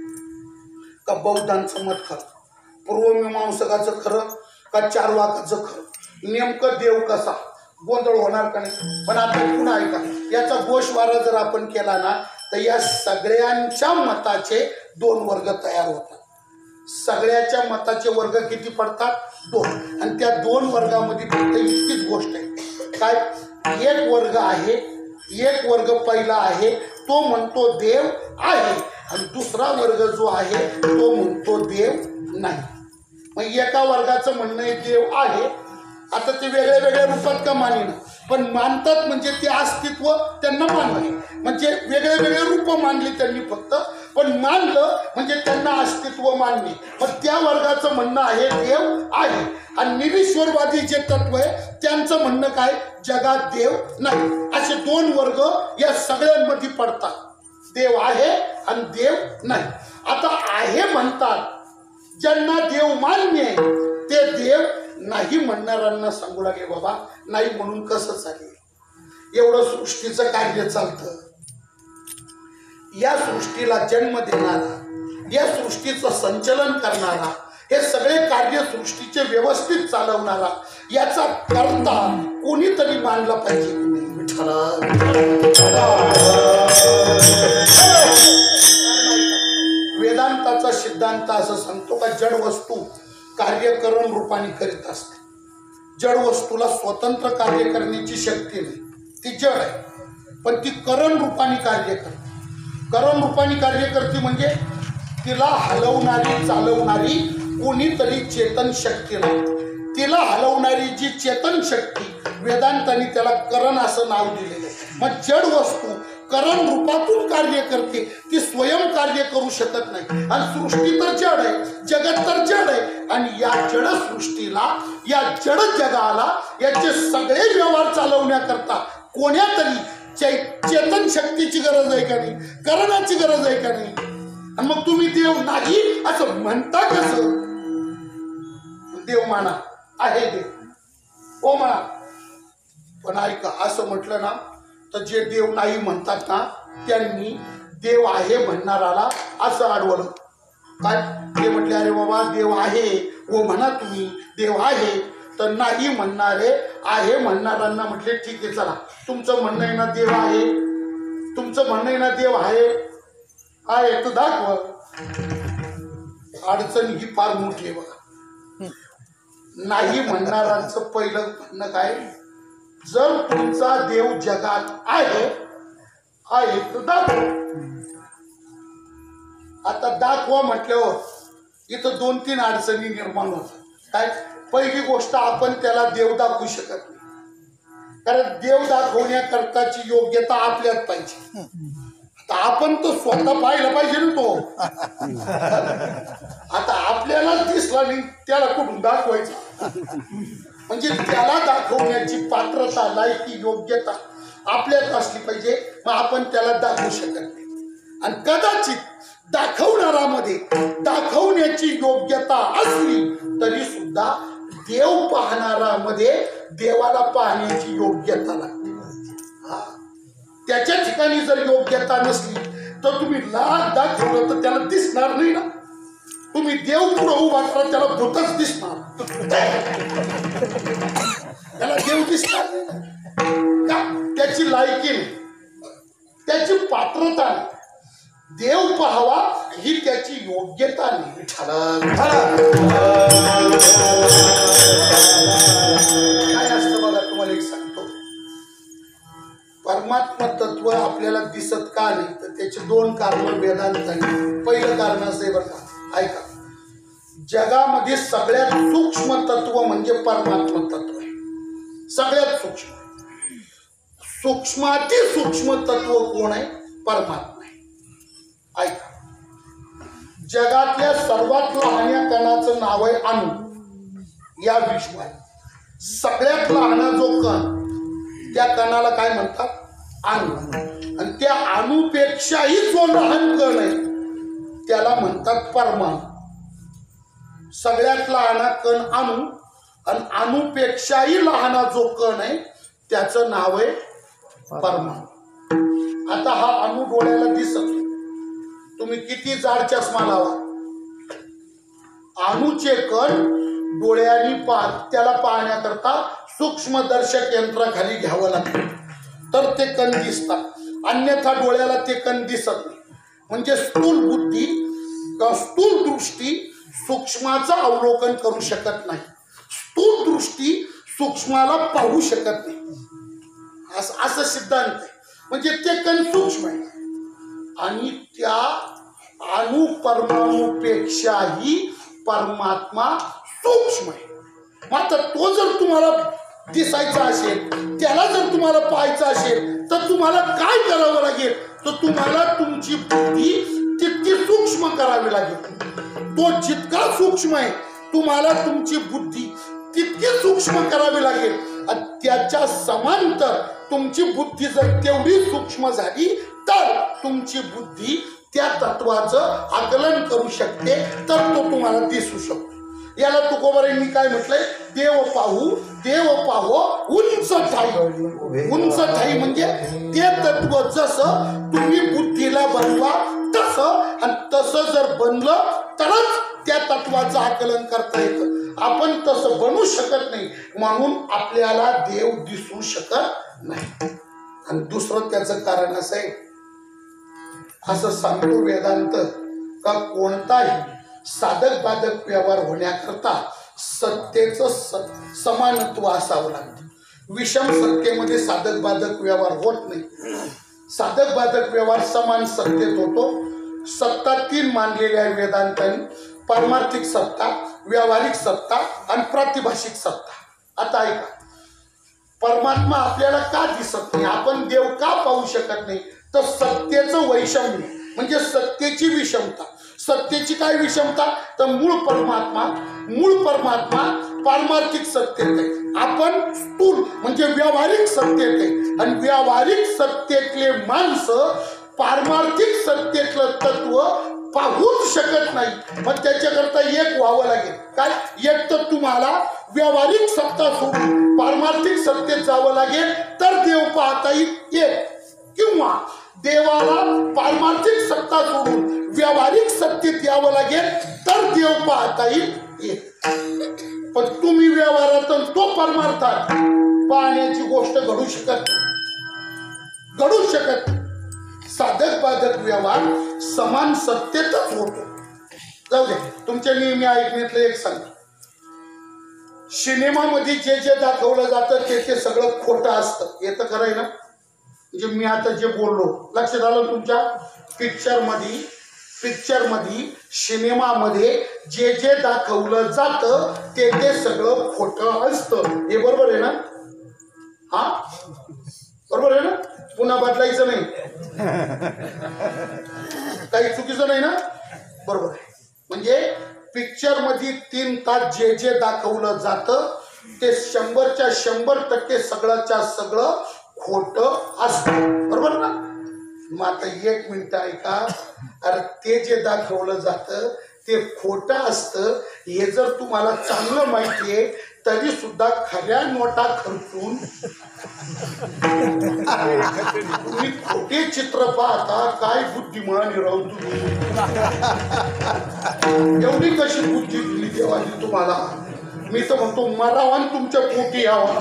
A: का बौद्धांचं मत खरं? पूर्वमीमांसकाचं खरं का चार्वाकाचं खरं? नेमकं देव कसा? गोंधळ होणार का नाही? पण आता पुन्हा ऐका. याचा गोषवारा जर आपण केला ना तर या सगळ्यांच्या मताचे दोन वर्ग तयार होतात. सगळ्याच्या मताचे वर्ग किती पडतात? दोन. आणि त्या दोन वर्गामध्ये फक्त इतकीच गोष्ट आहे काय? एक वर्ग आहे, एक वर्ग पहिला आहे तो म्हणतो देव आहे, आणि दुसरा वर्ग जो आहे तो म्हणतो देव नाही. मग एका वर्गाचं म्हणणं आहे देव आहे. आता ते वेगळ्या वेगळ्या रूपात का मानेना, पण मानतात म्हणजे ते अस्तित्व त्यांना मानले, म्हणजे वेगळे वेगळे रूप मानले त्यांनी फक्त, पण मानलं म्हणजे त्यांना अस्तित्व मानले. मग त्या वर्गाचं म्हणणं आहे देव आहे. आणि निरीश्वरवादी जे तत्व आहे त्यांचं म्हणणं काय? जगात देव नाही. असे दोन वर्ग या सगळ्यांमध्ये पडतात. देव आहे आणि देव नाही. आता आहे म्हणतात ज्यांना देव मान्य आहे, ते देव नाही म्हणणाऱ्यांना सांगू लागे बाबा नाही म्हणून कसं चालेल? एवढं सृष्टीचं कार्य चालतं. या सृष्टीला जन्म देणारा, या सृष्टीचं संचलन करणारा, हे सगळे कार्य सृष्टीचे व्यवस्थित चालवणारा, याचा कर्ता कोणीतरी मानला पाहिजे की नाही? वेदांताचा सिद्धांत असं सांगतो का जड वस्तू कार्य करून रूपाने करीत असते. जड वस्तूला स्वतंत्र कार्य करण्याची शक्ती नाही, ती जड आहे, पण ती करण रूपाने कार्य करते. करण रूपाने कार्य करते म्हणजे तिला हलवणारी चालवणारी कोणीतरी चेतन शक्ती लागते. तिला हलवणारी जी चेतन शक्ती, वेदांतांनी त्याला करण असं नाव दिलेलं आहे. मग जड वस्तू करण रूपातून कार्य करते, ती स्वयं कार्य करू शकत नाही. आणि सृष्टी तर जड आहे, जगत तर जड आहे, आणि या जड सृष्टीला, या जड जगाला याचे सगळे व्यवहार चालवण्याकरता कोण्यातरी चेतन शक्तीची गरज आहे का नाही? करणाची गरज आहे का नाही? आणि मग तुम्ही देव नाही असं म्हणता कसं? देव माना आहे देव, हो म्हणा. पण ऐका, असं म्हटलं ना तर जे देव नाही म्हणतात ना त्यांनी देव आहे म्हणणाराला असं अडवलं. काय ते म्हटले? अरे बाबा देव आहे, हो म्हणा तुम्ही देव आहे. तर नाही म्हणणारे आहे म्हणणाऱ्यांना म्हटले ठीक आहे, चला तुमचं म्हणणं आहे ना देव आहे, तुमचं म्हणणं आहे ना देव आहे, आहे तर दाखवा. अडचण ही फार मोठी आहे बघा. नाही म्हणणाऱ्यांचं पहिलं म्हणणं काय? जर तुमचा देव जगात आहे तर दाखवा. आता दाखवा म्हटल्यावर इथं दोन तीन अडचणी निर्माण होतात. काय? पहिली गोष्ट, आपण त्याला देव दाखवू शकत नाही, कारण देव दाखवण्याकरताची योग्यता आपल्यात पाहिजे. आता आपण तो स्वतः पाहिला पाहिजे ना तो. आता आपल्याला दिसला नाही, त्याला कुठून दाखवायचं? म्हणजे त्याला दाखवण्याची पात्रता, लायकी, योग्यता आपल्यात असली पाहिजे. मग आपण त्याला दाखवू शकत नाही. आणि कदाचित दाखवणारामध्ये दाखवण्याची योग्यता असली तरी सुद्धा देव पाहणारामध्ये देवाला पाहण्याची योग्यता लागते. त्याच्या ठिकाणी जर योग्यता नसली तर तुम्ही लाख दाखवलं तर त्याला दिसणार नाही ना. तुम्ही देव पुढे उभा करा, त्याला भूतच दिसणार, त्याला देव दिसणार नाही का? त्याची लायकी नाही, त्याची पात्रता नाही. देव पाहावा ही त्याची योग्यता नाही. काय असतं बघा, तुम्हाला एक सांगतो. परमात्मा तत्व आपल्याला दिसत का नाही, तर त्याचे दोन कारण वेदांतांनी. पहिलं कारण असं आहे बरं का, ऐका. जगामध्ये सगळ्यात सूक्ष्म तत्व म्हणजे परमात्मा तत्व आहे. सगळ्यात सूक्ष्म, सूक्ष्माती सूक्ष्म तत्व कोण आहे? परमात्मा आहे. ऐका, जगातल्या सर्वात लहान्या कणाचं नाव आहे अणु. या विश्वात सगळ्यात लहान जो कण, त्या कणाला काय म्हणतात? अणु. आणि त्या अणुपेक्षाही जो लहान कण आहे त्याला म्हणतात परमाणु. सगळ्यात लहान कण अणु, आणि अणुपेक्षाही लहान जो कण आहे त्याचं नाव आहे परमाणु. आता हा अणु डोळ्याला दिसत नाही. तुम्ही किती जाड चष्मा लावा, अणुचे कण डोळ्यांनी त्याला पाहण्याकरता सूक्ष्मदर्शक यंत्राखाली घ्यावं लागतं, तर ते कण दिसतात. अन्यथा डोळ्याला ते कण दिसत नाही. म्हणजे स्थूल बुद्धी, स्थूल दृष्टी सूक्ष्माचं अवलोकन करू शकत नाही. स्थूल दृष्टी सूक्ष्माला पाहू शकत नाही. असं सिद्धांत आहे. म्हणजे ते कण सूक्ष्म आहे, आणि त्या अणु परमाणूपेक्षाही परमात्मा सूक्ष्म आहे. मात्र तो जर तुम्हाला दिसायचा असेल, त्याला जर तुम्हाला पाहायचं असेल, तर तुम्हाला काय करावं लागेल? तर तुम्हाला तुमची बुद्धी तितकी सूक्ष्म करावी लागेल. तो जितका सूक्ष्म आहे, तुम्हाला तुमची बुद्धी तितकी सूक्ष्म करावी लागेल. आणि त्याच्या समांतर तुमची बुद्धी जर तेवढी सूक्ष्म झाली, तर तुमची बुद्धी त्या तत्वाचं आकलन करू शकते, तर तो तुम्हाला दिसू शकतो. याला तुकोबारांनी काय म्हटलंय? देव पाहू उंच ठाई. उंच ठाई म्हणजे ते तत्व जसं तुम्ही बुद्धीला बनवा तसं, आणि तसं जर बनलं तरच त्या तत्वाचं आकलन करता येतं. आपण तसं बनू शकत नाही, म्हणून आपल्याला देव दिसू शकत नाही. आणि दुसरं त्याचं कारण असं आहे, असं सांगतो वेदांत, का कोणताही साधक बाधक व्यवहार होण्याकरता सत्तेचं समानत्व असावं लागतं. विषम सत्तेमध्ये साधक बाधक व्यवहार होत नाही. साधक बाधक व्यवहार समान सत्तेत होतो. सत्ता तीन मानलेल्या आहे वेदांतांनी: पारमार्थिक सत्ता, व्यावहारिक सत्ता आणि प्रातिभाषिक सत्ता. आता ऐका, परमात्मा आपल्याला का दिसत नाही, आपण देव का पाहू शकत नाही? तर सत्तेचं वैषम्य म्हणजे सत्तेची विषमता. सत्तेची काय विषमता? तर मूळ परमात्मा पारमार्थिक सत्तेत आहे, आपण स्थूल म्हणजे व्यावहारिक सत्तेत आहे. आणि व्यावहारिक सत्तेतले माणसं पारमार्थिक सत्तेतलं तत्व पाहूच शकत नाही. मग त्याच्याकरता एक व्हावं लागेल. काय? एक तर तुम्हाला व्यावहारिक सत्ता सोडून पारमार्थिक सत्तेत जावं लागेल, तर देव पाहता येईल. एक, किंवा देवाला पारमार्थिक सत्ता सोडून व्यावहारिक सत्तेत यावं लागेल, तर देव पाहता येईल. पण तुम्ही व्यवहारात तो परमार्थात पाहण्याची गोष्ट घडू शकत साधक बाधक व्यवहार समान सत्तेतच होतो. जाऊ दे, तुमच्या नेहमी ऐकण्यातलं एक सांगतो. सिनेमामध्ये जे जे दाखवलं जातं ते सगळं खोटं असतं. येतं खरं आहे ना? म्हणजे मी आता जे बोललो लक्षात आलं तुमच्या? पिक्चरमध्ये सिनेमामध्ये जे जे दाखवलं जातं ते सगळं खोटं असतं. हे बरोबर आहे ना? हा, बरोबर आहे ना? पुन्हा बदलायचं नाही, काही चुकीचं नाही ना? बरोबर आहे. म्हणजे पिक्चरमध्ये 3 तास जे जे दाखवलं जातं ते 100च्या 100% सगळंच्या सगळं खोटं असतं. बरोबर ना? मग आता एक मिनिट ऐका. अरे ते जे दाखवलं जातं ते खोटं असतं हे जर तुम्हाला चांगलं माहिती आहे, तरी सुद्धा खऱ्या नोटा खर्चून तुम्ही खोटे चित्र पाहता. काय बुद्धिमान राहू तुम्ही! एवढी कशी बुद्धी दिली देवानी तुम्हाला? मी तर म्हणतो मरावा आणि तुमच्या पोटी यावा.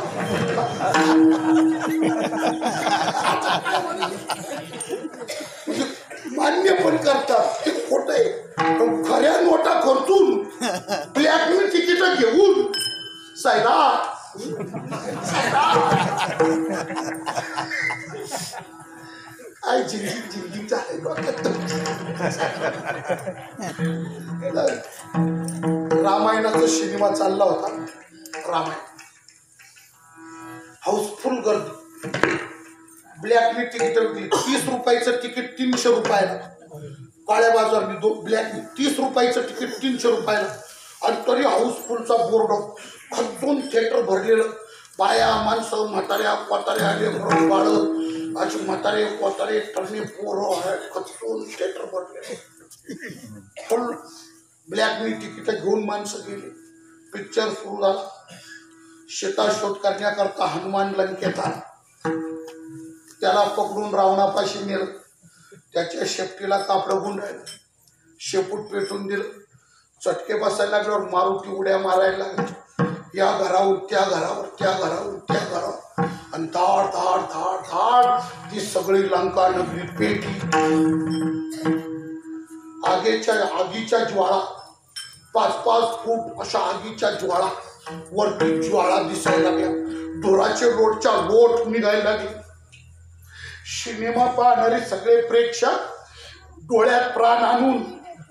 A: मान्य पण करतात ते खोट आहे. खऱ्या नोटा खर्चून ब्लॅकने तिकीट घेऊन सायदा काय जिंदगीचा आहे रामायणाचा सिनेमा चालला होता. रामायण हाऊसफुल गर्दी. ब्लॅकनी तिकीट विकली. 30 रुपयाचं तिकीट 300 रुपयाला. काळ्या बाजारनी ब्लॅकनी 30 रुपयाचं तिकीट 300 रुपयाला. आणि तरी हाऊसफुलचा बोर्ड खचून थिएटर भरलेलं. बाया माणसं म्हाताऱ्या कोताऱ्या आले बाळ अशी म्हातारे कोतारे टर्ने पोरं खचून थिएटर भरलेलं. फुल ब्लॅकनी तिकीट घेऊन माणसं गेली. पिक्चर सुरू झाला. शेताशोध करण्याकरता हनुमान लंकेत आला. त्याला पकडून रावणापाशी नेलं. त्याच्या शेपटीला कापडं गुंडाळलं. शेपूट पेटून दिलं. चटके बसायला लागल्यावर मारुती उड्या मारायला लागली. या घरावर त्या घरावर त्या घरावर त्या घरावर आणि धाड धाड धाड धाड ती सगळी लंका नगरी पेटली. आगीच्या ज्वाळा 5-5 फूट अशा आगीच्या ज्वाळा वरती ज्वाळा दिसायला लागल्या. धुराचे लोटच्या लोट निघायला लागले. सिनेमा पाहणारे सगळे प्रेक्षक डोळ्यात प्राण आणून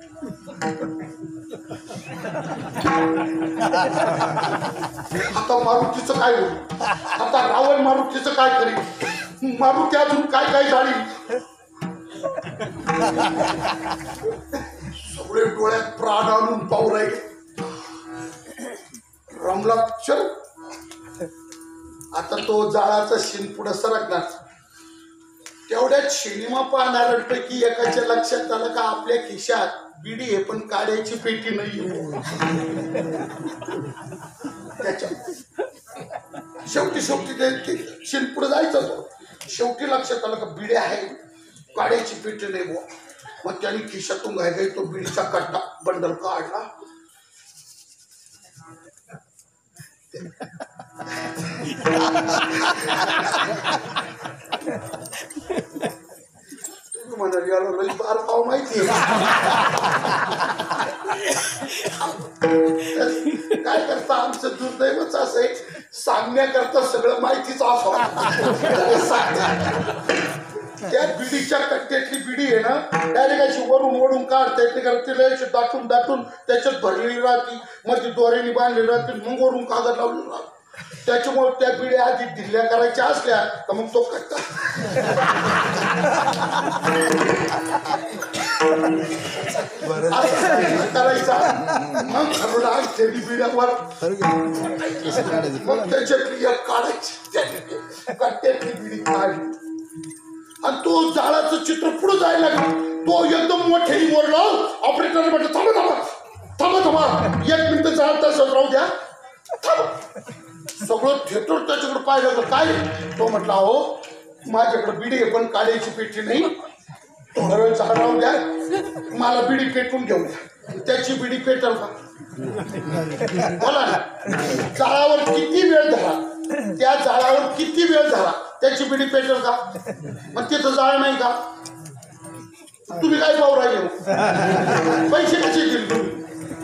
A: आता मारुतीचं काय होईल. आता रावण मारुतीचं काय करेल. मारुती अजून काय काय झाली. सगळे डोळ्यात प्राण आणून पाहू राहिले. रमला पिक्चर. आता तो जाळाचा शीन पुढे सरकणार. तेवढ्यात सिनेमा पाहणाऱ्यांपैकी एकाच्या लक्षात आलं का आपल्या खिशात बिडी आहे पण काड्याची पेटी नाही. त्याच्या शेवटी ते शीन पुढे जायचं तो. शेवटी लक्षात आलं का बिडी आहे काड्याची पेटी नाही बुवा. मग त्याने खिशातून घाई तो बिडीचा कट्टा बंडल काढला. तुम्ही म्हणाल याला लई बार पाव माहिती काय करता. आमचं दुर्दैवच असं आहे सांगण्याकरता सगळं माहितीच असावं. त्या बिडीच्या कट्ट्यातली बिडी आहे ना डायरेक्ट अशी वरून ओढून काढता येते कारण तिला दाटून दाटून त्याच्यात भरलेली राहते. मग ती दोऱ्याने बांधलेली राहते. मग वरून कागद लावलेला राहतो. त्याच्यामुळे त्या बिड्या आधी ढिल्ल्या करायच्या असल्या तर मग तो कट्टा करायचा. मग खरं आग थेडी बिड्यावर मग त्याच्यातली एक काढायची. कट्ट्यातली बिडी काढली आणि तो जाळाचं चित्र पुढे जायला लागलं. तो एकदम मोठ्याने बोलला. ऑपरेटर म्हटलं थांबा थांबा थांबा थांबा 1 मिनिट जाळ तसंच राहू द्या. सगळं थिएटर त्याच्याकडे पाहिलं. काय तो म्हटला हो माझ्याकडे बिडी आहे पण काढायची पेटी नाही. थोडा वेळ झाड राहू द्या मला बिडी पेटून घेऊ द्या. त्याची बिडी पेटल का बोला ना. जाळावर किती वेळ धरा. त्या जाळावर किती वेळ धरा त्याची बिडी पेटल का. मग तिथं जाळ नाही का. तुम्ही काय पाहू राहिले. पैसे कसे दिले तुम्ही.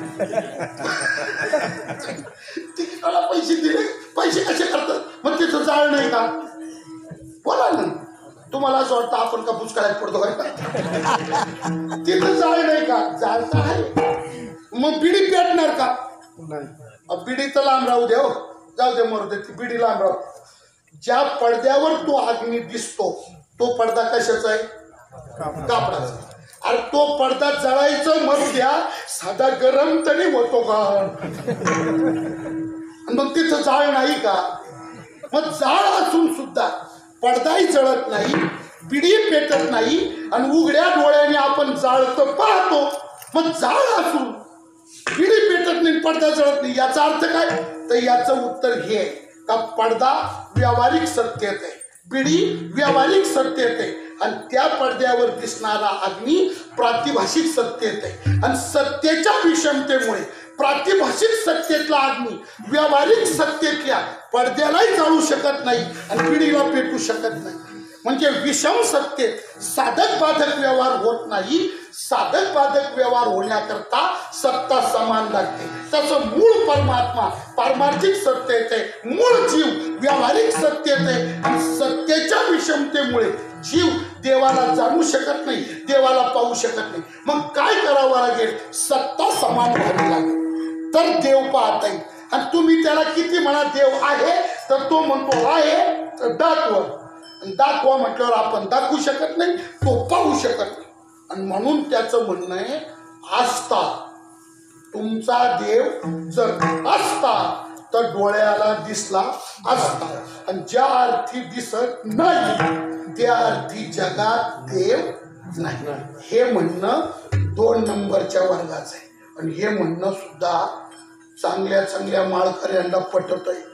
A: तिकीटाला पैसे दिले पैसे कसे करतात. मग तिथं जाळ नाही का बोला ना. तुम्हाला असं वाटतं आपण का पुष्कळात पडतो काय. तिथं जाळ नाही का. जाळ तर आहे. मग बिडी पेटणार का. बिडी तर लांब राहू दे हो जाऊ दे मरू दे. ती बिडी लांब राहू. ज्या पडद्यावर तो अग्नी दिसतो तो पडदा कशाचा आहे कापडाचा. अरे तो पडदा जळायचं मरू द्या साधा गरम तरी होतो का. मग तिथं जाळ नाही का. मग जाळ असून सुद्धा पडदाही जळत नाही बिडी पेटत नाही आणि उघड्या डोळ्याने आपण जाळतं पाहतो. मग जाळ असून बिडी पेटत नाही पडदा जळत नाही याचा अर्थ काय. तर याचं उत्तर हे आहे का पडदा व्यावहारिक सत्यते आहे. बिडी व्यावहारिक सत्यते आहे आणि त्या पडद्यावर दिसणारा अग्नी प्रातिभाषिक सत्यते आहे. आणि सत्तेच्या विषमतेमुळे प्रातिभाषिक सत्तेतला अग्नी व्यावहारिक सत्तेतल्या पडद्यालाही जाळू शकत नाही आणि पिढीला पेटू शकत नाही. म्हणजे विषम सत्तेत साधक बाधक व्यवहार होत नाही. साधक बाधक व्यवहार होण्याकरता सत्ता समान लागते. तसं मूळ परमात्मा पारमार्थिक सत्तेत आहे, मूळ जीव व्यावहारिक सत्तेत आहे. आणि सत्तेच्या विषमतेमुळे जीव देवाला जाणू शकत नाही, देवाला पाहू शकत नाही. मग काय करावं लागेल? सत्ता समान व्हावी लागेल तर देव पाहता येईल. आणि तुम्ही त्याला किती म्हणा देव आहे, तर तो म्हणतो आहे तर दाखवा म्हटल्यावर आपण दाखवू शकत नाही, तो पाहू शकत नाही. आणि म्हणून त्याचं म्हणणं आहे असता. तुमचा देव जर असता तर डोळ्याला दिसला असता. आणि ज्या अर्थी दिसत नाही त्या अर्थी जगात देव नाही. हे म्हणणं 2 नंबरच्या वर्गाचं आहे. आणि हे म्हणणं सुद्धा चांगल्या चांगल्या माळकऱ्यांना पटत आहे.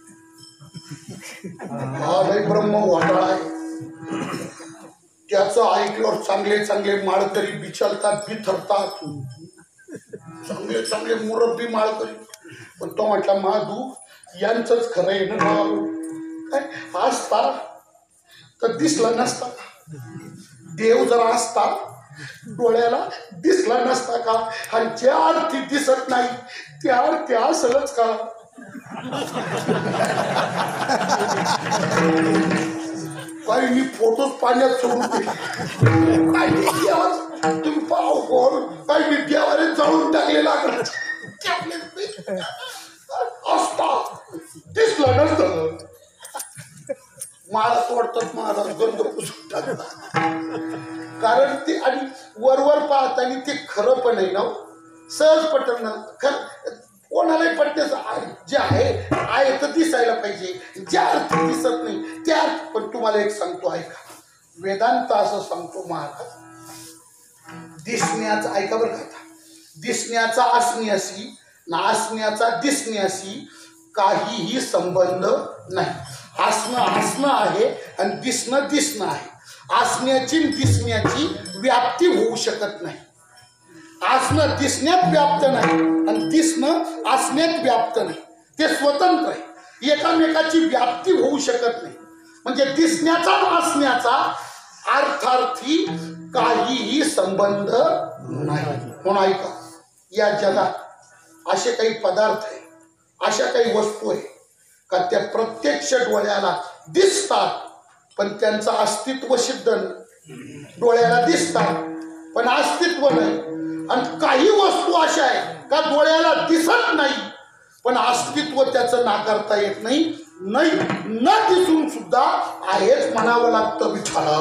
A: हा लय ब्रह्म घोटाळा आहे. त्याचं ऐकल्यावर चांगले चांगले माळकरी बिचलतात, बिथरतात, चांगले चांगले मुरब्बी माळकरी. पण तो म्हटला माधू यांचंच खरं आहे ना. काय असता तर दिसला नसता. देव जर असता डोळ्याला दिसला नसता का? आणि ज्या अर्थी दिसत नाही त्या अर्थी असलच का? काही मी फोटोच पाण्यात सोडून तुम्ही पाहू कोण काही मी देवाने जळून टाकले लागलं असता दिसलं नसतं. मला तोडतात महाराज गंध पुसून टाकतात. कारण ते आणि वरवर पाहताना ते खरं पण आहे ना, सहज पटन ना. खरं कोणालाही पटते. जे आहे तर दिसायला पाहिजे. ज्या अर्थी दिसत नाही त्या अर्थ. पण तुम्हाला एक सांगतो ऐका, वेदांत असं सांगतो महाराज, दिसण्याचा ऐका बरं का, दिसण्याचा असण्याशी ना असण्याचा दिसण्याशी काहीही संबंध नाही. असणं आहे आणि दिसणं आहे. असण्याची दिसण्याची व्याप्ती होऊ शकत नाही. असणं दिसण्यात व्याप्त नाही आणि दिसणं असण्यात व्याप्त नाही. ते स्वतंत्र आहे, एकामेकाची व्याप्ती होऊ शकत नाही. म्हणजे दिसण्याचा असण्याचा अर्थार्थी काहीही संबंध नाही. म्हणून ऐका, या जगात असे काही पदार्थ आहे, अशा काही वस्तू आहे का त्या प्रत्यक्ष डोळ्याला दिसतात पण त्यांचं अस्तित्व सिद्ध नाही. डोळ्याला दिसतात पण अस्तित्व नाही. आणि काही वस्तू अशा आहे का डोळ्याला दिसत नाही पण अस्तित्व त्याचं नाकारता येत नाही. न दिसून सुद्धा आहेच म्हणावं लागतं. विठ्ठला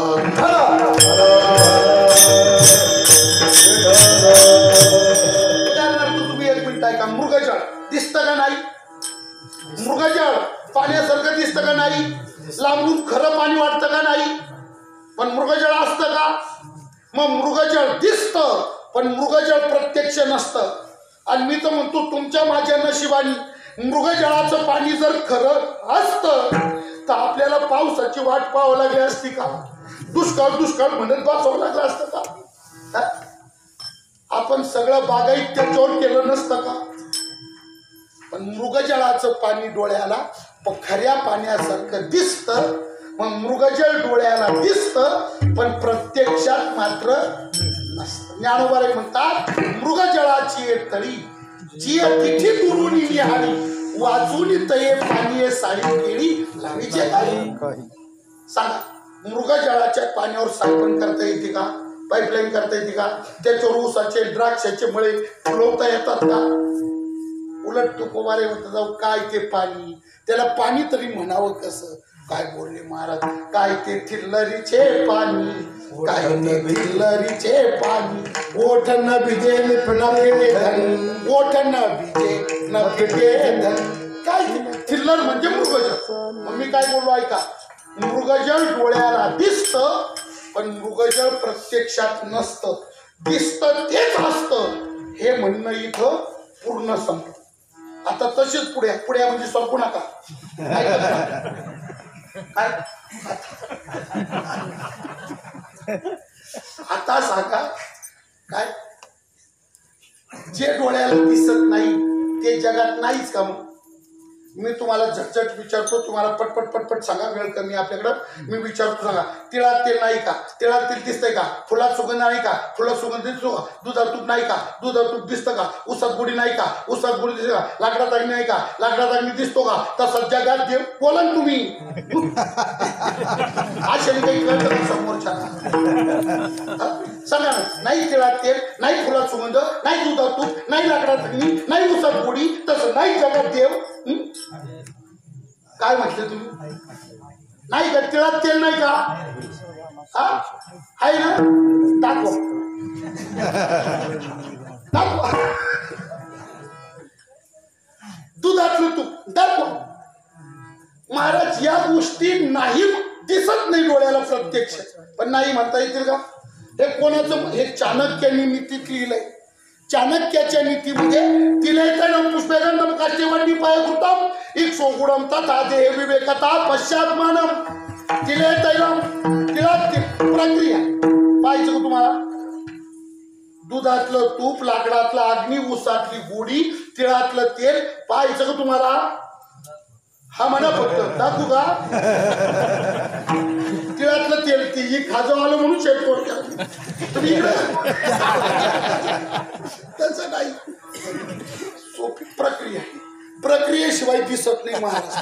A: उदाहरणार्थ तुम्ही 1 मिनिट ऐका. मृगजळ दिसतं का नाही? मृगजळ पाण्यासारखं दिसतं का नाही? लांबून खरं पाणी वाटतं का नाही? पण मृगजळ असतं का? मग मृगजळ दिसतं पण मृगजळ प्रत्यक्ष नसतं. आणि मी तर म्हणतो तुमच्या माझ्या नशिबाने मृगजळाचं पाणी जर खरं असतं तर आपल्याला पावसाची वाट पाहावं लागली असती का? दुष्काळ म्हणत बसावं लागलं असतं का? आपण सगळं बागायत त्याच्यावर केलं नसतं का? पण मृगजळाचं पाणी डोळ्याला खऱ्या पाण्यासारखं दिसतं. मग मृगजळ डोळ्याला दिसतं पण प्रत्यक्षात मात्र नसतं. ज्ञानोबाई म्हणतात मृगजळाची तळी जिय तिथी दुरून निहाळी वाचून तये पाणी साडी केळी लावीचे काही. सांगा, मृगजळाच्या पाण्यावर साठवण करता येते का? पाईपलाईन करता येते का? त्याच्यावर ऊसाचे द्राक्षाचे मळे फुलवता येतात का? उलट तुकोबारे म्हणतात जाऊ काय ते पाणी, त्याला पाणी तरी म्हणावं कसं? काय बोलले महाराज, काय ते थिल्लरीचे पाणी, काय ते थिल्लरीचे पाणी, ओठ न भिजे न फिटे धन, ओठ न भिजे न फिटे धन. काय थिल्लर म्हणजे मृगजळ. मग मी काय बोललो ऐका, मृगजळ डोळ्याला दिसतं पण मृगजळ प्रत्यक्षात नसतं. दिसतं तेच असतं हे म्हणणं इथं पूर्ण संपलं. आता तसेच पुढे म्हणजे संपू नका. काय आता सांगा, काय जे डोळ्याला दिसत नाही ते जगात नाहीच का? मग मी तुम्हाला झटझट विचारतो, तुम्हाला पटपट पटपट सांगा, वेळ कमी आपल्याकडं. मी विचारतो, सांगा. तिळात तेल नाही का? तिळात तेल दिसतंय का? फुलात सुगंध नाही का? फुलात सुगंध दिसतो का? दुधात तूप नाही का? दुधात तूप दिसतं का? उसात गुढी नाही का? उसात गुढी दिसते का? लाकडात अग्नी नाही का? लाकडात अग्नी दिसतो का? तसं जगात देव. बोला ना तुम्ही. अशाने काही कळतं का समोरच्या? सांगा ना. नाही तिळात तेल, नाही फुलात सुगंध, नाही दुधात तूप, नाही लाकडात अग्नी, नाही उसात गुढी, तसं नाही जगात देव. काय म्हटलं तुम्ही? नाही का? तिळात तेल नाही का? हा आहे ना? दाखवा दाखवा. दुधातलं तूप दाखवा. महाराज या गोष्टी नाही दिसत नाही डोळ्याला प्रत्यक्ष, पण नाही म्हणता येतील का? हे कोणाचं? हे चाणक्याने नीतीत लिहिलंय. चाणक्याच्या नीतीमध्ये तिला येतं पुष्पेगंधम काष्टेवंडी पायकृतम इक्सोगुणम तथा देह विवेकता पश्चात्मानम. तिला येतं तिला प्रक्रिया पाहिजे का तुम्हाला? दुधातलं तूप, लाकडातला अग्नी, उसातली गोडी, तिळातलं तेल पाहायचं का तुम्हाला? हा म्हणा फक्त. दाखवू का? तिळातलं तेल ती खाजं आलं म्हणून शेतकोर केलं तुम्ही इकडे. त्याचं नाही. सोपी प्रक्रिया. प्रक्रियेशिवाय दिसत नाही महाराज.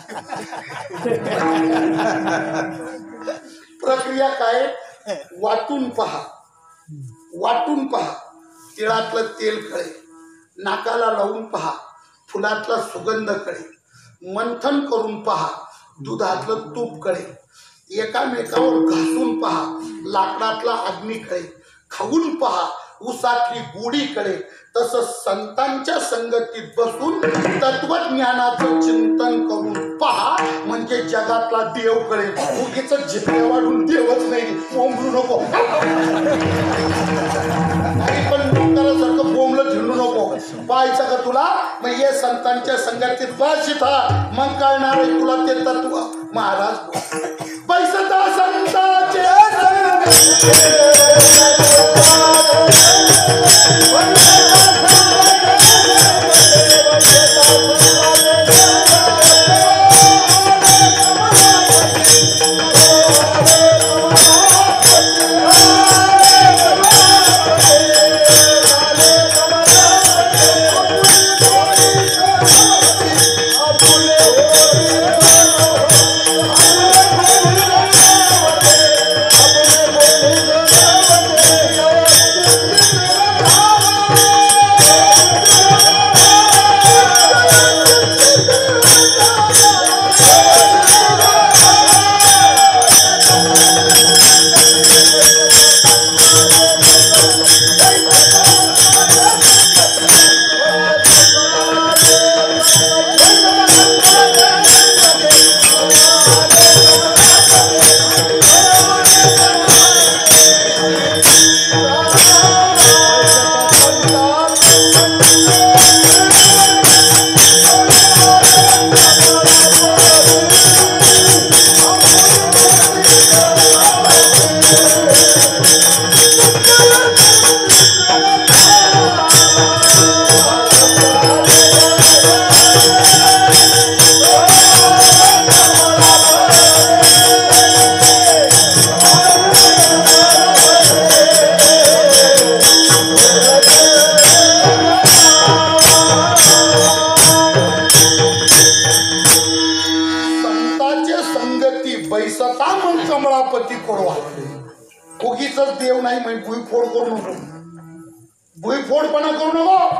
A: प्रक्रिया काय? वाटून पहा, वाटून पहा. तिळातलं तेल कळेल, नाकाला लावून पहा, फुलातला सुगंध कळेल, मंथन करून पहा, दुधातलं तूप कळेल, एकामेकावर घासून पहा, लाकडातला अग्नी कळेल, खाऊन पहा, उसातली गोडी कळेल. तसं संतांच्या संगतीत बसून तत्वज्ञानाचं चिंतन करून पहा, म्हणजे जगातला देव कळेल. उगीच जिथे वाढून देवच नाही बोंबलू नको. नाही पण डोक्यासारखं बोंबलं झिंडू नको. पाहायचं का तुला? मग ये संतांच्या संगतीत बस इथं, मग कळणार आहे तुला ते तत्व. महाराज पैसता संतांचे देव नाही म्हणजे भुईफोड करू नको. भुईफोडपणा करू नको.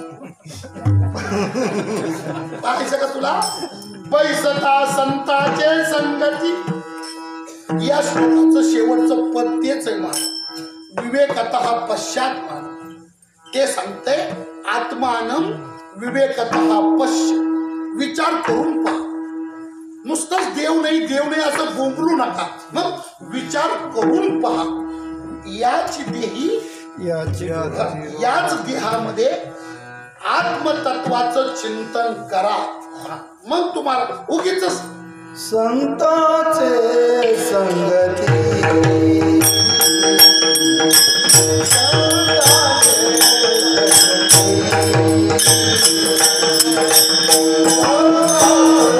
A: पाहायचं का तुला? पैसता संताचे संगती. या श्लोकाचं शेवटचं पद तेच आहे मला. विवेकतः पश्चात्मान. ते सांगते आत्मानं विवेकतः पश्य. विचार करून पहा. नुसतंच देव नाही देव नाही असं बोंबलू नका. मग विचार करून पहा. याच देही याच देहामध्ये आत्मतत्वाचं चिंतन करा. मग तुम्हाला उगीच
B: संताचे संगती संताचे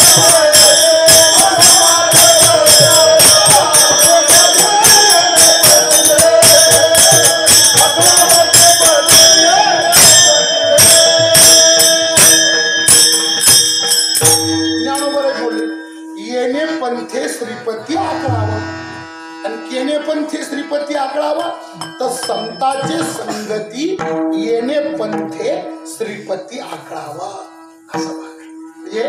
A: ज्ञानोबा बोलले येणे पंथे श्रीपती आकळावा आणि केने पंथे श्रीपती आकळावा तर संताचे संगती येणे पंथे श्रीपती आकळावा असा भाग आहे. म्हणजे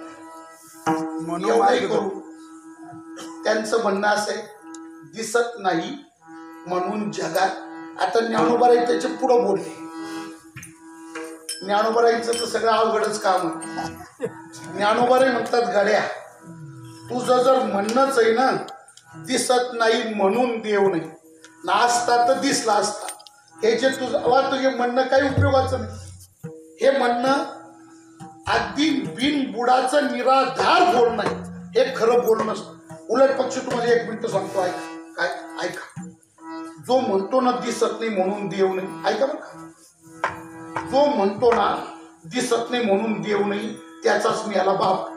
A: एवढंही करू त्यांचं म्हणणं असं आहे दिसत नाही म्हणून जगात आता ज्ञानोबाराई त्याच्या पुढं बोलले. ज्ञानोबाराईचं तर सगळं अवघडच काम आहे. ज्ञानोबाराई म्हणतात गड्या तुझं जर म्हणणंच आहे ना दिसत नाही म्हणून देव नाही नाचता तर दिसला असता हे जे तुझे म्हणणं काही उपयोगाचं नाही. हे म्हणणं अगदी बिनबुडाचं निराधार बोलणं आहे. हे खरं बोलणं नसतं. उलट पक्ष तुम्हाला एक मिनिट सांगतो ऐका काय ऐका. जो म्हणतो ना दिसत नाही म्हणून देव नाही ऐका बरं का. जो म्हणतो ना दिसत नाही म्हणून देव नाही त्याचाच मेला बाप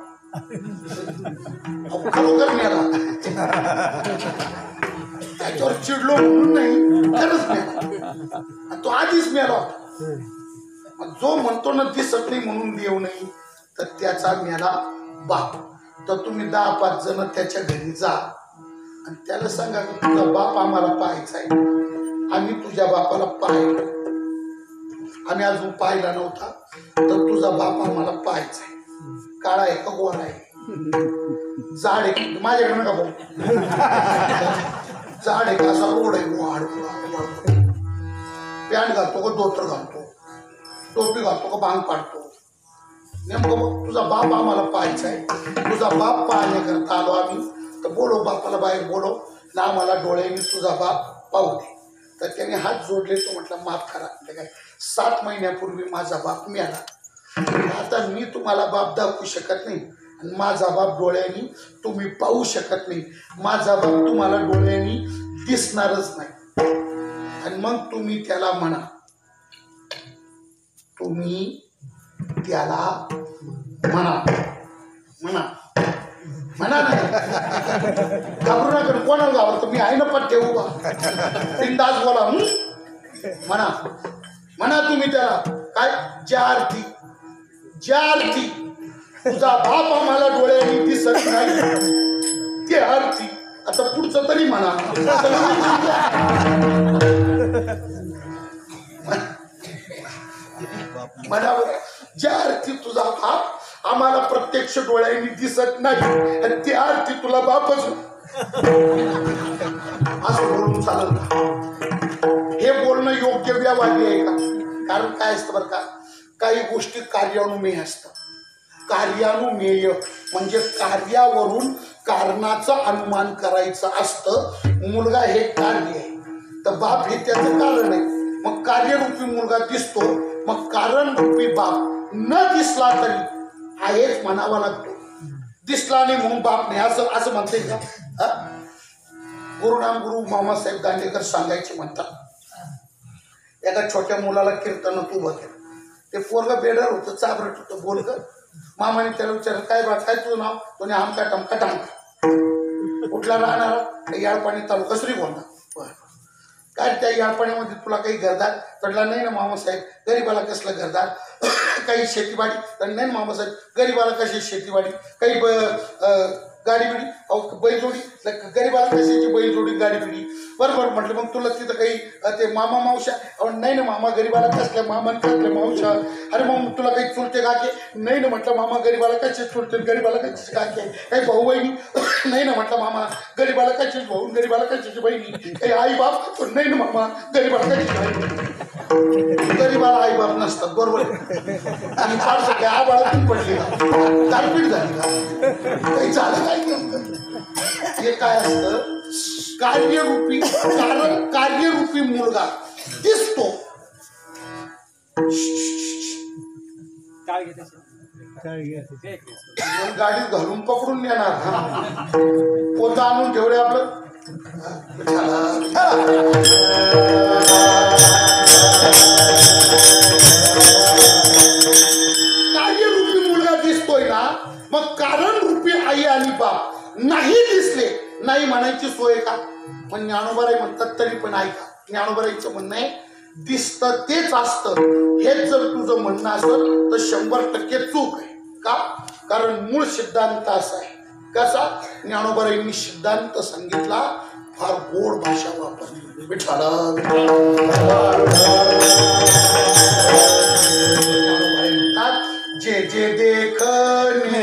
A: खरोखर मेला. त्याच्यावर चिडलो म्हणून नाही खरंच मेला तो आधीच मेला. जो म्हणतो ना दिसत नाही म्हणून देव नाही तर त्याचा मेला बाप. तर तुम्ही 10-5 जण त्याच्या घरी जा आणि त्याला सांगा की तुझा बाप आम्हाला पाहायचा आहे. आम्ही तुझ्या बापाला पाहिलं आम्ही अजून पाहिला नव्हता तर तुझा बाप आम्हाला पाहायचा आहे. काळा आहे का गोरा आहे जाड आहे माझ्याकडे नका भाऊ जाड आहे का असा रोड आहे वाढ पॅन्ट घालतो का धोतर घालतो टोपी घालतो का बांग पाडतो. नेमकं मग तुझा बाप आम्हाला पाहायचा आहे. तुझा बाप पाहण्याकरता आलो आम्ही तर बोलो बापाला बाहेर बोलो ना आम्हाला डोळ्याने तुझा बाप पाहू दे. तर त्याने हात जोडले तो म्हटलं माफ करा. काय 7 महिन्यापूर्वी माझा बाप मिळाला. आता मी तुम्हाला बाप दाखवू शकत नाही आणि माझा बाप डोळ्यांनी तुम्ही पाहू शकत नाही. माझा बाप तुम्हाला डोळ्यांनी दिसणारच नाही. आणि मग तुम्ही त्याला म्हणा तुम्ही त्याला म्हणा म्हणा म्हणा ना घाबरू नका. कोणाला घाबरतो मी आहे ना पट्टे उभा बिनधास्त बोला म्हणा म्हणा तुम्ही त्याला काय ज्या अर्थी तुझा बाप आम्हाला डोळ्यांनी दिसत नाही ते अर्थी. आता पुढचं तरी म्हणा म्हणावं ज्या अर्थी तुझा बाप आम्हाला प्रत्यक्ष डोळ्यांनी दिसत नाही आणि त्या अर्थी तुला बापच असं बोलून चालत नाही. हे बोलणं योग्य व्यवहार्य आहे का. कारण काय असतं बरं का काही गोष्टी कार्यानुमेय असतात. कार्यानुमेय म्हणजे कार्यावरून कारणाचं अनुमान करायचं असतं. मुलगा हे कार्य आहे तर बाप हे त्याचं कारण आहे. मग कार्यरूपी मुलगा दिसतो मग कारणरूपी बाप न दिसला तरी आहेच म्हणावा लागतो. दिसला नाही म्हणून बाप नाही असं असं म्हणते का. गुरुनाम गुरु मामासाहेब दांडेकर सांगायचे म्हणतात एका छोट्या मुलाला कीर्तनात उभं केलं. ते पोरगा बेडर होतं चाबरट होतं बोल ग. मामाने त्याला विचारलं काय बा काय तुझं नाव तो आमका टमका टामका कुठला राहणारा याळपाणी तालुका श्रीगोंदा. काय त्या याळपाण्यामध्ये तुला काही घरदार तडला नाही ना मामासाहेब. गरीबाला कसलं घरदार काही शेतीवाडी तर नाही मामासाहेब. गरीबाला कशी शेतीवाडी काही गाडी बिडी बैलजोडी गरीबाला कशाची बैलजोडी गाडी बिडी बरोबर म्हटलं. मग तुला तिथं काही ते मामा मावशा नाही ना मामा गरीबाला कसल्या मामा कसल्या मावशा. अरे मग तुला काही चुलते काके नाही ना म्हटलं मामा गरीबाला कसे चुलते गरीबाला कशाचे काके. काही भाऊ बहिणी नाही ना म्हटलं मामा गरीबाला कशाची भाऊ गरीबाला कशाची बहिणी. काही आई बाप नाही ना मामा गरीबाला कशाची आई. गरीबाला आई बाप नसतात बरोबर. आणि फारसं काय आबाळातून पडली का गारपीट झाली का काही झालं काय. हे काय असतं कार्यरूपी कार्यरूपी मुलगा दिसतो. गाडीत घालून पकडून नेणार पोता आणून ठेवले आपलं. कार्यरूपी मुलगा दिसतोय ना मग कारण रूपी आई आणि बाप नाही दिसले, नाही म्हणायची सोय का? पण ज्ञानोबाराई म्हणतात तरी पण ऐका, ज्ञानोबाराईचं म्हणणं आहे दिसतं तेच असतं. हेच जर तुझं म्हणणं असेल तर 100% चूक आहे. का? कारण मूळ सिद्धांत असा आहे. कसा? ज्ञानोबाराईंनी सिद्धांत सांगितला, फार गोड भाषा वापरली. विठ्ठला ज्ञानोबाराई म्हणतात जे जे देखणे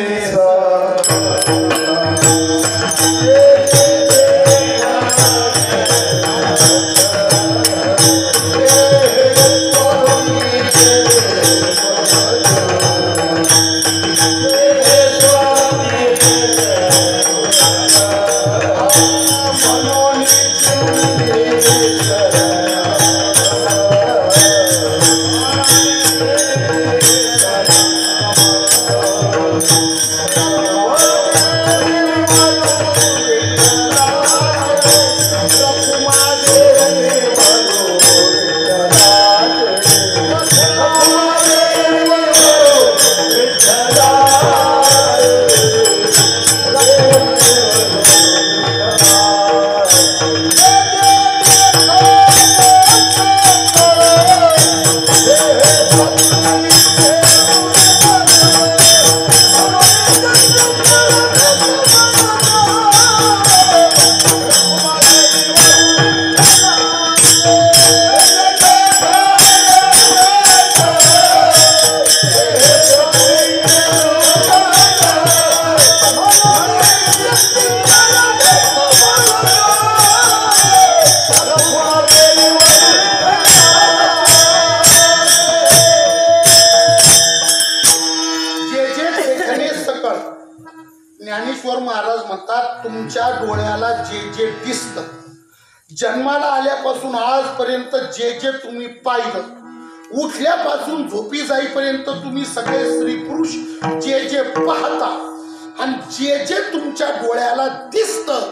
A: ज्ञानेश्वर महाराज म्हणतात तुमच्या डोळ्याला जे जे दिसतं, जन्माला आल्यापासून आजपर्यंत जे जे तुम्ही पाहिलं, उठल्यापासून झोपी जाईपर्यंत तुम्ही सगळे स्त्री पुरुष जे जे पाहता आणि जे जे तुमच्या डोळ्याला दिसतं,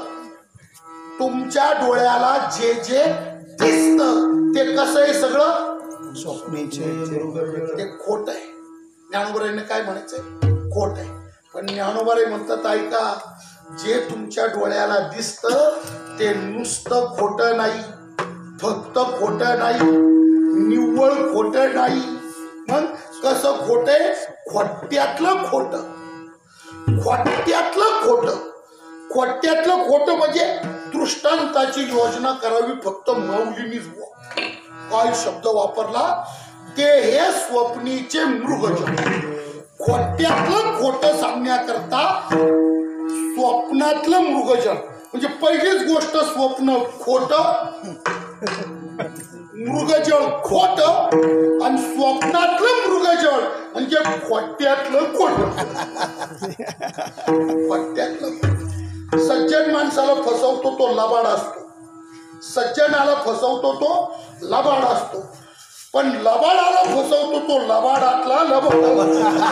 A: तुमच्या डोळ्याला जे जे दिसतं ते कसं आहे? सगळं स्वप्नीचे, ते खोट आहे. ज्ञानोबाराईंना काय म्हणायचंय? खोट आहे. पण ज्ञानोबाराई म्हणतात ऐका, जे तुमच्या डोळ्याला दिसतं ते नुसतं खोटं नाही, फक्त खोटं नाही, निव्वळ खोटं नाही. मग कसं खोट आहे? खोट्यातलं खोटं, खोट्यातलं खोटं. खोट्यातलं खोटं म्हणजे दृष्टांताची योजना करावी फक्त माऊलीनीच. काय शब्द वापरला? ते हे स्वप्नीचे मृगजळ. खोट्यातलं खोटं सांगण्याकरता स्वप्नातलं मृगजळ म्हणजे पहिलीच गोष्ट स्वप्न खोट, मृगजळ खोट, आणि स्वप्नातलं मृगजळ म्हणजे खोट्यातलं खोट. खोट्यातलं. सज्जन माणसाला फसवतो तो लबाड असतो, सज्जनाला फसवतो तो लबाड असतो, पण लबाडाला फसवतो तो लबाडातला लबाड.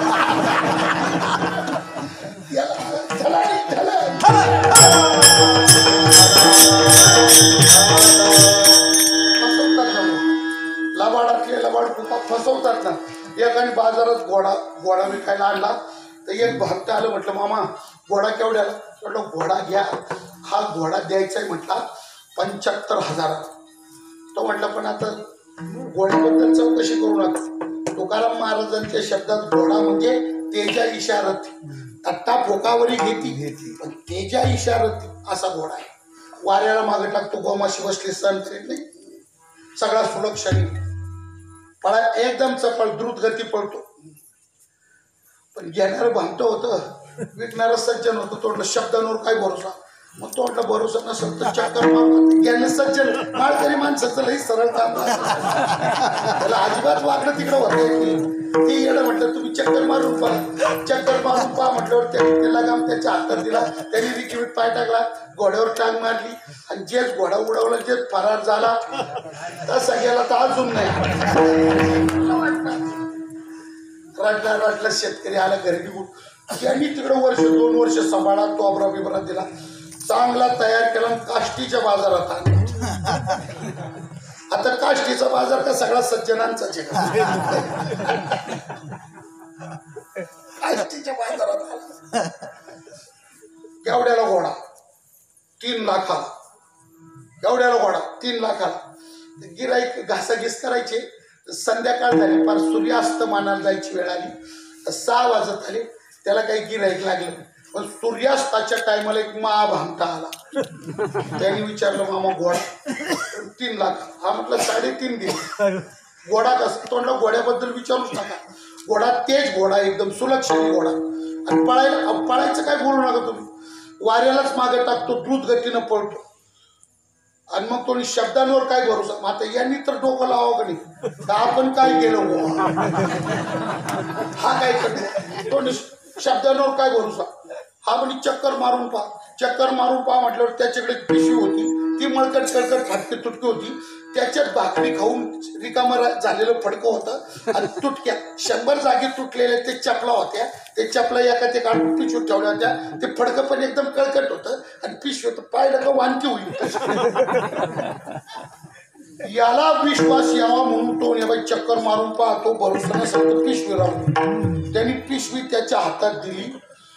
A: लबाडातले लबाड फसवतात ना. एकाने बाजारात घोडा विकायला आणला तर एक भक्त आलं, म्हटलं मामा घोडा केवढ्याला? म्हटलं घोडा घ्या, हा घोडा द्यायचा आहे म्हटला 75,000. तो म्हटलं पण आता घोड्याबद्दल चौकशी करू नका. तुकाराम महाराजांच्या शब्दात घोडा म्हणजे तेजा इशारत, तट्टा फोकावरी घेती पण तेजा इशारत असा घोडा आहे. वाऱ्याला मागे टाकतो, गोमाशी बसली सण करीत नाही, सगळा सुलक्षणी पळा, एकदम चपळ द्रुत गती पळतो. पण घेणारं भामटं होतं, विकणारं सज्जन होतं. तो शब्दांवर काय भरोसा? मग तो म्हटलं भरोसा नसेल तर चक्कर मारून ज्ञान सज्जन माळकरी माणसाचं लई सरळ काम, त्याला अजिबात वागणं तिकडं होतं. ते येणं म्हटलं तुम्ही चक्कर मारून पहा, चक्कर मारून पहा म्हटल्यावर त्याने लगाम त्याच्या हातात दिला, त्यांनी रिकीमीत पाय टाकला, घोड्यावर टांग मारली आणि जेच घोडा उडवला, जेच फरार झाला तसा गेला तर अजून नाही. रडला शेतकरी आला घरी निघून. त्यांनी तिकडं वर्ष 2 वर्ष सांभाळा, तोबरा बिबरा दिला, चांगला तयार केला, काष्टीच्या बाजारात आणला. आता काष्टीचा बाजार का सगळा सज्जनांचाच आहे. काष्टीच्या बाजारात आला. केवढ्याला घोडा 3 लाखाला, केवढ्याला घोडा 3 लाखाला. गिराईक घासाघीस करायचे. संध्याकाळ झाली, फार सूर्यास्त मानाला जायची वेळ आली. 6 वाजत आले, त्याला काही गिराईक लागलं नाही. पण सूर्यास्ताच्या टायमाला एक महाभामटा आला. त्यांनी विचारलं मामा घोडा 3 लाख. हा म्हटलं 3.5 दिले. घोडा कसं तोंडला, घोड्याबद्दल विचारूच नका. घोडा तेज घोडा, एकदम सुलक्षणी घोडा. आणि पळायचं काय बोलू नका तुम्ही, वाऱ्यालाच मागे टाकतो, द्रुत गतीनं पळतो. आणि मग तो शब्दांवर काय भरोसा. मग आता यांनी तर डोकं लावावं का नाही, तर आपण काय केलं हा काय करतो. तो शब्दांवर काय भरोसा. हा म्हणे चक्कर मारून पहा, चक्कर मारून पहा म्हटल्यावर त्याच्याकडे पिशवी होती, ती मळकट कळकट फाटके तुटकी होती. त्याच्यात भाकरी खाऊन रिकामं झालेलं फडकं होतं. आणि तुटक्या 100 जागी तुटलेल्या ते चपला होत्या. ते चपला एका ते काढून पिशवीत ठेवल्या होत्या. ते फडकं पण एकदम कळकट होतं आणि पिशवी होतं. पाहिलं का वानकी होईल. याला विश्वास यावा म्हणून तो बाई चक्कर मारून पाहतो, भरोसा नसेल तर पिशवी राहून. त्यांनी पिशवी त्याच्या हातात दिली.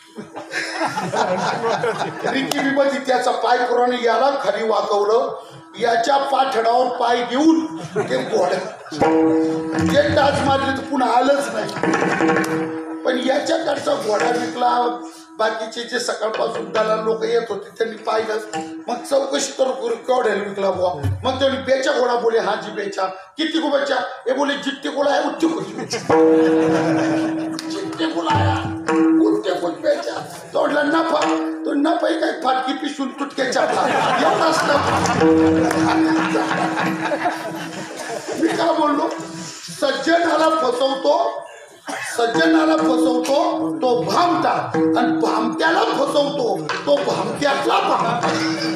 A: रिकीमध्ये त्याचा पाय पुराने याला खाली वाकवलं. याच्या पाठडावर पाय घेऊन ते घोड्या जे टाच मारले तर पुन्हा आलंच नाही. पण याच्याकडचा घोडा विकला. बाकीचे जे सकाळपासून दलाल लोक येत होते त्यांनी पाहिलं. मग चौकशी तर केवढ्याला विकला बुवा. मग त्यांनी बेचा घोडा बोले हा जी बेचा किती को बेचा. हे बोले जितने को लाया उतने को बेचा, जितने को लाया उतने को बेचा. तोडला नफा. तो नफा काय फाटकी पिशून तुटक्याच्या एवढाच नफा. मी काय बोललो, सज्जनाला फसवतो, सज्जनाला फसवतो तो भामटा, आणि भामट्याला फसवतो तो भामट्यातला भामटा.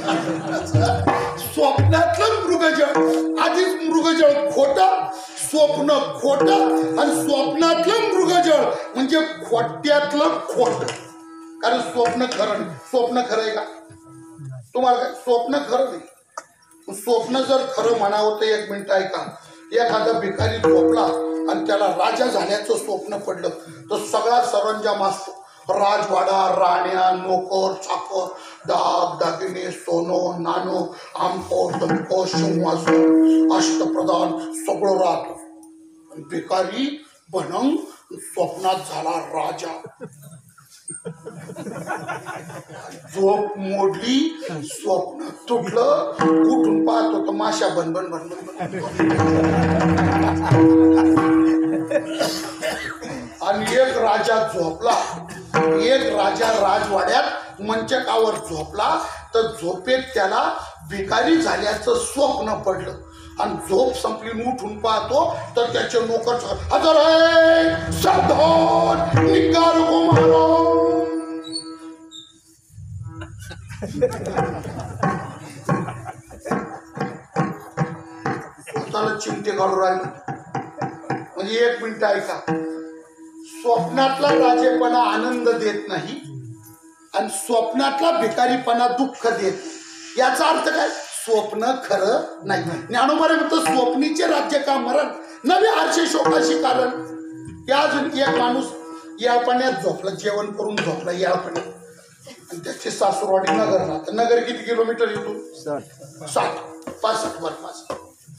A: स्वप्नातलं मृगजळ. आधीच मृगजळ खोटं, स्वप्न खोटं, आणि स्वप्नातलं मृगजळ म्हणजे खोट्यातलं खोटं. कारण स्वप्न खरं नाही. स्वप्न खरं आहे का तुम्हाला? काय स्वप्न खरं नाही. स्वप्न जर खरं म्हणावं तर 1 मिनिट ऐका. एखादा भिकारी झोपला आणि त्याला राजा झाल्याचं स्वप्न पडलं तर सगळा सरंजाम असतो. राजवाडा, राण्या, नोकर, चाकर, दाग दागिने, सोनं नाणं, आमको तमको, सिंहासन, अष्टप्रधान सगळं राहतो. भिकारी बनंग स्वप्नात झाला राजा. झोप मोडली, स्वप्न तुटलं, उठून पाहतो तर माशा बनबन बनबन. आणि एक राजा झोपला. एक राजा राजवाड्यात मंचकावर झोपला तर झोपेत त्याला भिकारी झाल्याचं स्वप्न पडलं. आणि झोप संपली, उठून पाहतो तर त्याचे नोकर हजर आहे, सावधान, निकाल को मारो. स्वतःला चिमटे काढून राहिले. म्हणजे 1 मिनिट ऐका. स्वप्नातला राजेपणा आनंद देत नाही आणि स्वप्नातला भिकारीपणा दुःख देत नाही. याचा अर्थ काय? स्वप्न खरं नाही. ज्ञानोबा म्हणतो स्वप्नीचे राज्य का मरण, नवे आरशे शोकाशी कारण. या अजून एक माणूस याळपाण्यात झोपला, जेवण करून झोपला याळपाण्यात. आणि त्याची सासूरवाडी नगरला. तर नगर किती किलोमीटर इथून? 65.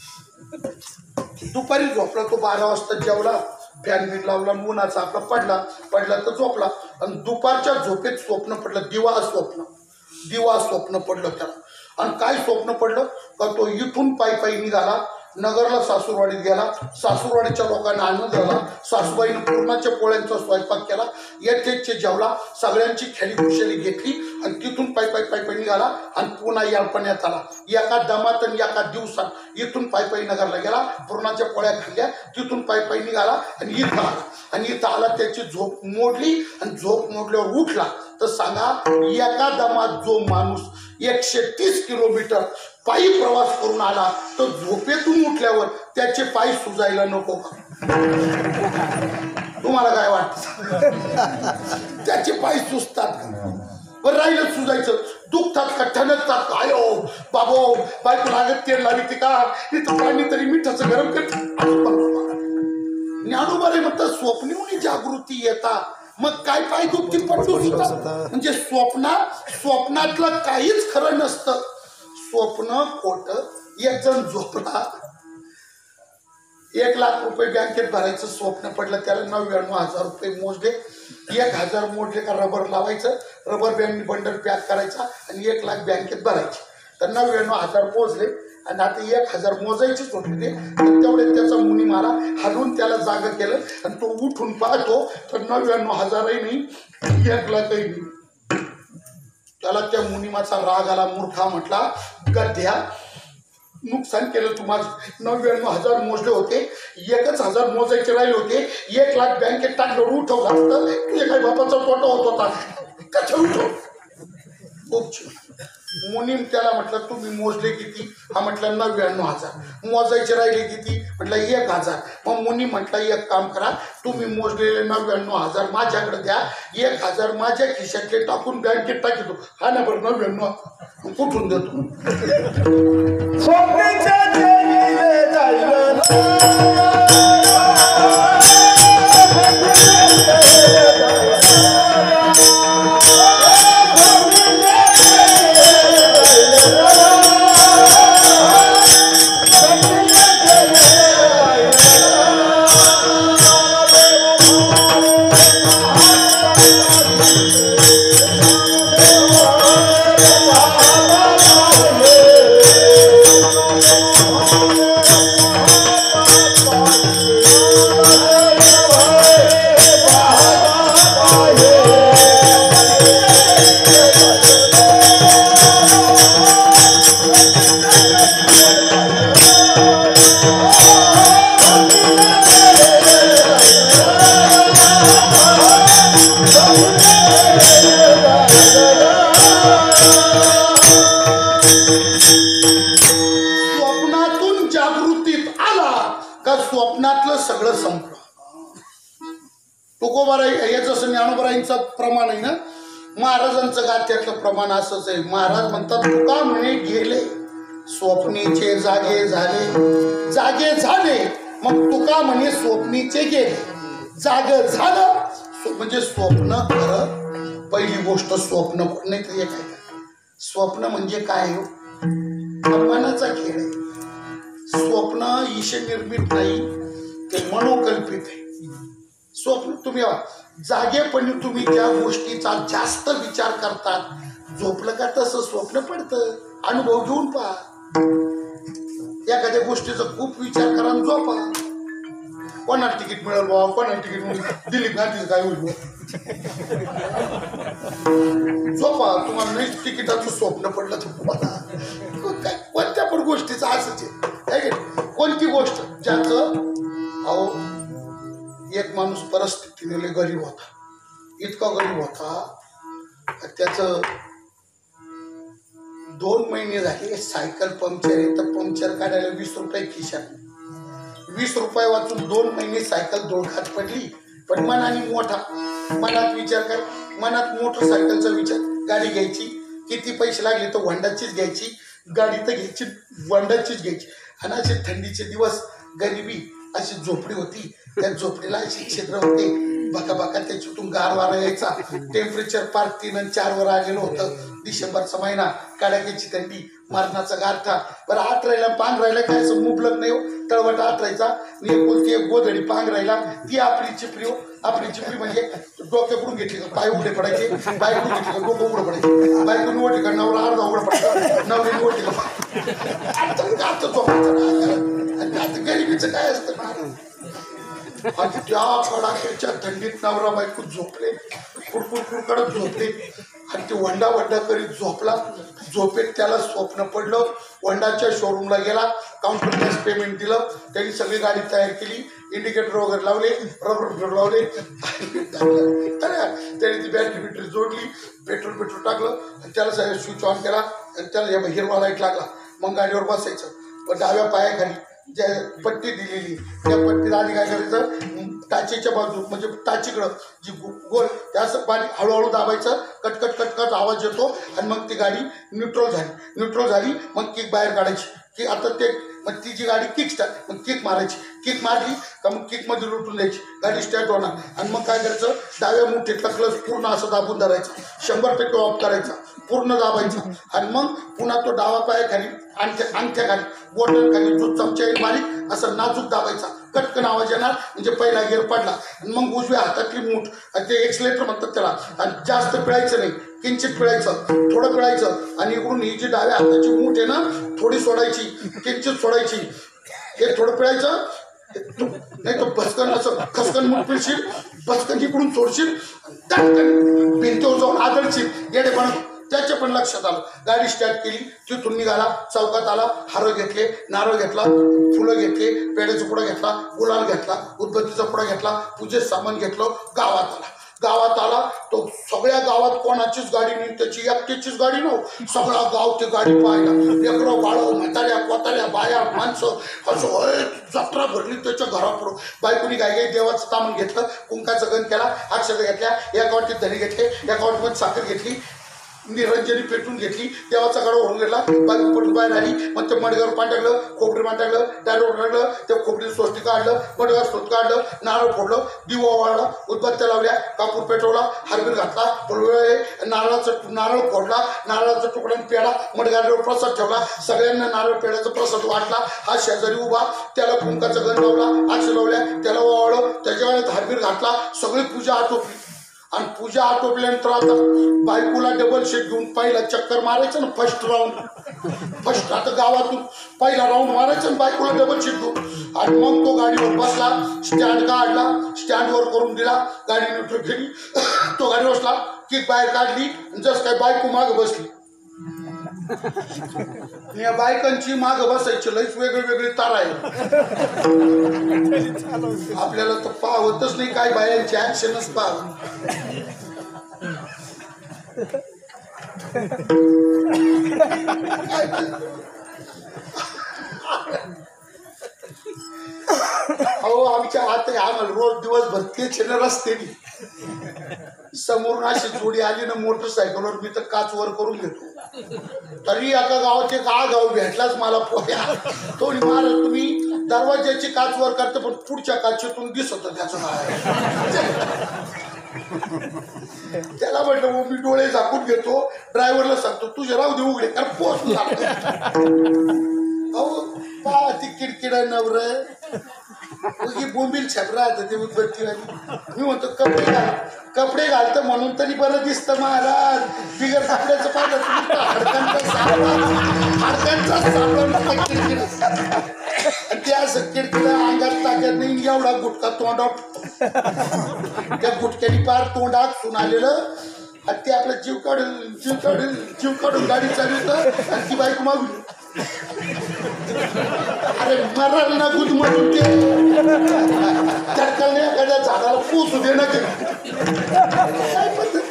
A: दुपारी झोपला तो. 12 वाजता जेवला, फॅन बिन लावला, उन्हाचा आपला पडला तर झोपला. आणि दुपारच्या झोपेत स्वप्न पडलं, दिवा स्वप्न पडलं त्याला. आणि काय स्वप्न पडलं का तो इथून पायी निघाला, नगरला सासूरवाडीत गेला. सासूरवाडीच्या लोकांना आनंद झाला. सासूबाईनं पूर्णाच्या पोळ्यांचा स्वयंपाक केला, येथेचे जेवला, सगळ्यांची खेळी खुशाली घेतली आणि तिथून पायी निघाला आणि पुन्हा याळपाण्यात आला. एका दमात आणि एका दिवसात इथून पायी नगरला गेला, पूर्णाच्या पोळ्या खाल्ल्या, तिथून पायी निघाला आणि इथं आला. आणि इथं आला, त्याची झोप मोडली. आणि झोप मोडल्यावर उठला तर सांगा, एका दमात जो माणूस 130 किलोमीटर पायी प्रवास करून आला तर झोपेतून उठल्यावर त्याचे पाय सुजायला नको का? तुम्हाला काय वाटतं? त्याचे पाय सुजतात का? बरं राहिलं सुजायचं, दुखतात का, ठणकतात का? आयो बाबो, बायको लागत तेल लावी का, इथं पाणी तरी मिठाचं गरम करत. ज्ञानोबा म्हणतात स्वप्नीहून जागृती येता मग काय पाय दुखती पडतो म्हणजे स्वप्नातलं काहीच खरं नसतं. स्वप्न खोट. एक जण झोपला, 1,00,000 रुपये बँकेत भरायचं स्वप्न पडलं, त्याला 99,000 रुपये मोजले. 1,000 मोजले का रबर लावायचं, रबर बँड बंडल पॅक करायचा आणि 1,00,000 बँकेत भरायचे. तर 99,000 मोजले आणि आता 1,000 मोजायचीच होते ते. तेवढे त्याचा मुनी मारा हलवून त्याला जागा केलं आणि तो उठून पाहतो तर 99,000ही नाही, 1,00,000ही नाही. त्याला त्या मुनिमाचा राग आला. मूर्खा म्हटला, गद्या नुकसान केलं तू माझं. 99,000 मोजले होते, 1,000 मोजायचे राहिले होते. 1,00,000 बँकेत टाकलं, उठवलं असतं तुझ्या काही बापाचा तोटा होत होता कशा उठव. खूप मुनीम त्याला म्हटलं तुम्ही मोजले किती? हा म्हटलं 99,000. मोजायचे राहिले किती? म्हटलं 1,000. मग मुनी म्हटलं एक काम करा, तुम्ही मोजलेले 99,000 माझ्याकडे द्या, 1,000 माझ्या खिशातले टाकून बँकेत टाकतो. हा ना बरं 99 कुठून देतो. स्वप्नातून जागृतीत आला का स्वप्नातलं सगळं संपलं. तुकोबाराई याचं ज्ञानोबाराईंचं प्रमाण आहे ना, महाराजांचं गात्यातलं प्रमाण असंच आहे. महाराज म्हणतात तुका म्हणे गेले स्वप्नीचे जागे झाले, जागे झाले. मग तुका म्हणे स्वप्नीचे गेले, जाग झालं. म्हणजे स्वप्न खरं. पहिली गोष्ट स्वप्न नाही तर एक आहे. स्वप्न म्हणजे काय हो? मनाचा खेळ आहे. स्वप्न ईश निर्मित नाही, ते मनोकल्पित आहे. स्वप्न तुम्ही जागेपणी तुम्ही ज्या गोष्टीचा जास्त विचार करतात, झोपलं का तसं स्वप्न पडतं. अनुभव घेऊन पहा. एखाद्या गोष्टीचा खूप विचार करा आणि झोपा. कोणाला तिकीट मिळेल बाबा, कोणाला तिकीट मिळेल, दिलीप गांधीच काय होईल झोपा. तुम्हाला नाही तिकिटाचं स्वप्न पडलं तर तुम्हाला काय कोणत्या पण गोष्टीचं असंच आहे. कोणती गोष्ट ज्याचं अहो एक माणूस परिस्थितीने गरीब होता, इतका गरीब होता त्याचं 2 महिने झाले सायकल पंक्चर आहे, तर पंक्चर काढायला 20 रुपये खिशात. 20 रुपये वाचून 2 महिने सायकल दोघात पडली. पण मनाने मोठा, मनात विचार कर, मनात मोटरसायकलचा विचार, गाडी घ्यायची, किती पैसे लागले तर होंडाचीच घ्यायची, गाडी तर घ्यायची होंडाचीच घ्यायची. आणि असे थंडीचे दिवस, गरिबी, अशी झोपडी होती. त्या झोपडीला अशी छिद्र होते, बका बका त्याच्यातून गार वारा यायचा. टेम्परेचर पार 3 आणि 4 वर आलेलं होतं. डिसेंबरचा महिना, कडाक्याची थंडी, मरणाचा गारठा. बरं आठरायला पांघरायला काय असं मुबलक नाही हो, तळवट आठरायचा. बोलती एक गोधडी पांघरायला, ती आपली चिपरी हो. आपली चिपरी म्हणजे डोक्याकडून घेतली का पाय उघडे पडायचे, बायकडून घेतली का डोकं उघडं पडायचे, बायकडून ओढली का नवरा अर्धा उघडं पडायचं, नवरीने ओढली का आता झोपायचं. आणि आता गरिबीचं काय असतं ना. आणि त्या कडाक्याच्या थंडीत नवरा बायको झोपले, कुडकुड कडक झोपले. आणि ते वंडा करीत झोपला. झोपेत त्याला स्वप्न पडलं. वंडाच्या शोरूमला गेला, काउंटर पेमेंट दिलं, त्यांनी सगळी गाडी तयार केली, इंडिकेटर वगैरे लावले, रबर लावले. त्याने ती बॅटरी जोडली, पेट्रोल टाकलं आणि त्याला सगळं स्विच ऑन केला आणि त्याला हिरवा लाईट लागला. मग गाडीवर बसायचं. व डाव्या पायाखाली ज्या पट्टी दिलेली, त्या पट्टीला आधी काय करायचं, टाचीच्या बाजू म्हणजे टाचीकडं जी गोल त्या असं पाणी हळूहळू दाबायचं, कटकट कटकट आवाज येतो आणि मग ती गाडी न्यूट्रल झाली. मग किक बाहेर काढायची की आता ते मग तिची गाडी किक स्टार्ट, मग किक मारायची, किक मारली का मग किकमध्ये लुटून द्यायची, गाडी स्टार्ट होणार. आणि मग काय करायचं, डाव्या मुठीतला क्लच पूर्ण असं दाबून धरायचा, 100% ऑफ करायचा, पूर्ण दाबायचा. आणि मग पुन्हा तो डावा पाय खाली, अंगठ्या खाली, बोटन खाली जो चमचा येईल बारीक असं नाजूक दाबायचा, कटकन आवाज येणार म्हणजे पहिला गिअर पडला. आणि मग उजव्या हातातली मूठ, ते एक्सलेटर म्हणतात त्याला, आणि जास्त पिळायचं नाही, किंचित पिळायचं, थोडं पिळायचं. आणि इकडून ही जी डाव्या हाताची मूठ आहे ना थोडी सोडायची, किंचित सोडायची, हे थोडं पिळायचं, नाही तर भस्कन असं खसकन मूठ पिळशील, भस्कन इकडून सोडशील, भिंतीवर जाऊन आदळशील येडेपणा. त्याच्या पण लक्षात आलं. गाडी स्टार्ट केली, तिथून निघाला, चौकात आला, हार घेतले, नारळ घेतला, फुलं घेतले, पेड्याचा पुडा घेतला, गुलाल घेतला, उदबत्तीचा पुडा घेतला, पूजेचं सामान घेतलं, गावात आला. गावात आला तो सगळ्या गावात कोणाचीच गाडी नाही, त्याची एकट्याचीच गाडी नव्हती, सगळा गाव ते गाडी पाहिला. लेकरं बाळं, म्हाताऱ्या कोताऱ्या, बाया, माणसं, असं जत्रा भरली त्याच्या घरापुढं. बायकोनी काय देवाचं सामान घेतलं, कुंकाचा गण केला, अक्षता घेतल्या, एका वाटीत धणे घेतले, एका वाटीमध्ये साखर घेतली, निरंजनी पेटून घेतली, देवाचा गडा ओढून घेतला, बायको पटून बाहेर आली. मग ते मडगावर पाणी टाकलं, खोबरी पाणी टाकलं, डायरेक्ट टाकलं, त्या खोबरी सोस्ती काढलं, मडगावर सोत काढलं, नारळ फोडलं, दिवा वाढला, उदबत्त्या लावल्या, कापूर पेटवला, हारबीर घातला, नारळ फोडला, नारळाचा तुकडा पेढा मडगावर प्रसाद ठेवला, सगळ्यांना नारळ पेढ्याचा प्रसाद वाटला. हा शेजारी उभा, त्याला कुंकाचा गण लावला, अक्ष लावल्या, त्याला ओवाळलं, त्याच्या वेळेत हारबीर घातला, सगळी पूजा आटोपली. आणि पूजा आटोपल्यानंतर आता बायकोला डबल शेट घेऊन पहिला चक्कर मारायचं ना, फर्स्ट राऊंड आता गावातून पहिला राऊंड मारायचं ना बायकोला डबल शेट घेऊन. आणि मग तो गाडीवर बसला, स्टँड काढला, स्टँडवर करून दिला, गाडी न्यूट्रल केली, तो गाडी बसला, किक बाहेर काढली, जसं काय बायको मागं बसली. या बायकांची मागं बसायची लईच वेगळी वेगळी तार आहे. आपल्याला तर पाहतच नाही, काय बायांची ऍक्शनच पाहत. अहो आमच्या हात आम्हाला रोज दिवसभर तेच रस्ते समोरून अशी जोडी आली ना मोटरसायकलवर, मी तर काच वर करून घेतो. तरी एका गावाचे गाव भेटलाच मला पोह्या, तो महाराज तुम्ही दरवाज्याची काच वर करते पण पुढच्या काचेतून दिसत त्याचं त्याला म्हटलं मग मी डोळे झाकून घेतो, ड्रायव्हरला सांगतो तुझे राहू दे उघडे, कारण पोहोचून अहो पहा ती किडकिडा नवर बोंबील छाप राहत ते उदबत्तीवाली. मी म्हणतो कपडे घालतं म्हणून तरी बरं दिसतं महाराज, बिगर कपड्याचं पाहिलं तुम्ही हाडकांचा साबण किडकिडा. आणि ते असं किडकिडा अंगात ताकद नाही, एवढा गुटखा तोंडात, त्या गुटक्याने पार तोंड आखून आलेलं. आणि ते आपला जीव काढून गाडी चालवतं. आणि ती बाईक मागली, अरे मराल ना गुद म्हणून ते चटकलने एखाद्या झाडाला पोचू दे ना. काय पद्धत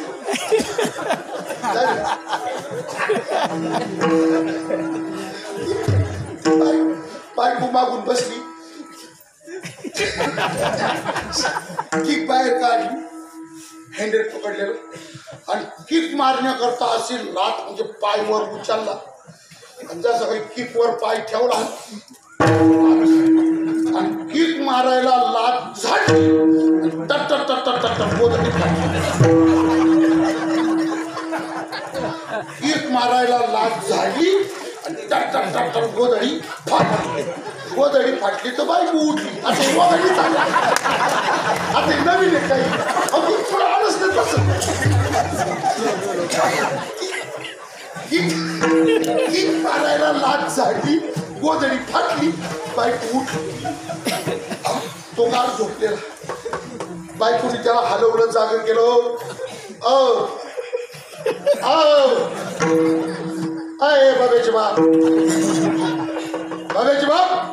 A: बायको मागून बसली, किक बाहेर काढली, हँडल पकडलेलं, आणि किक मारण्याकरता अशी लात म्हणजे पायवर उचलला, जसं काही किकवर पाय ठेवला आणि किक मारायला लात झाडली, टट टट टट टट टट गोधडी किक मारायला लात झाडली आणि टट टट टट टट गोधडी फाटली. गोधडी फाटली तर बायको उठली, असं गोधडी झाली. आता नवीन आहे काही, अजून थोडं आलंच नाही तसं. किक मारायला लाट झाडली, गोधडी फाटली, बायको उठली. तो गार झोपलेला, बायकोनी त्याला हलवलं, जाग केलं. अय बाबाचे बाप, बाबाचे बाप,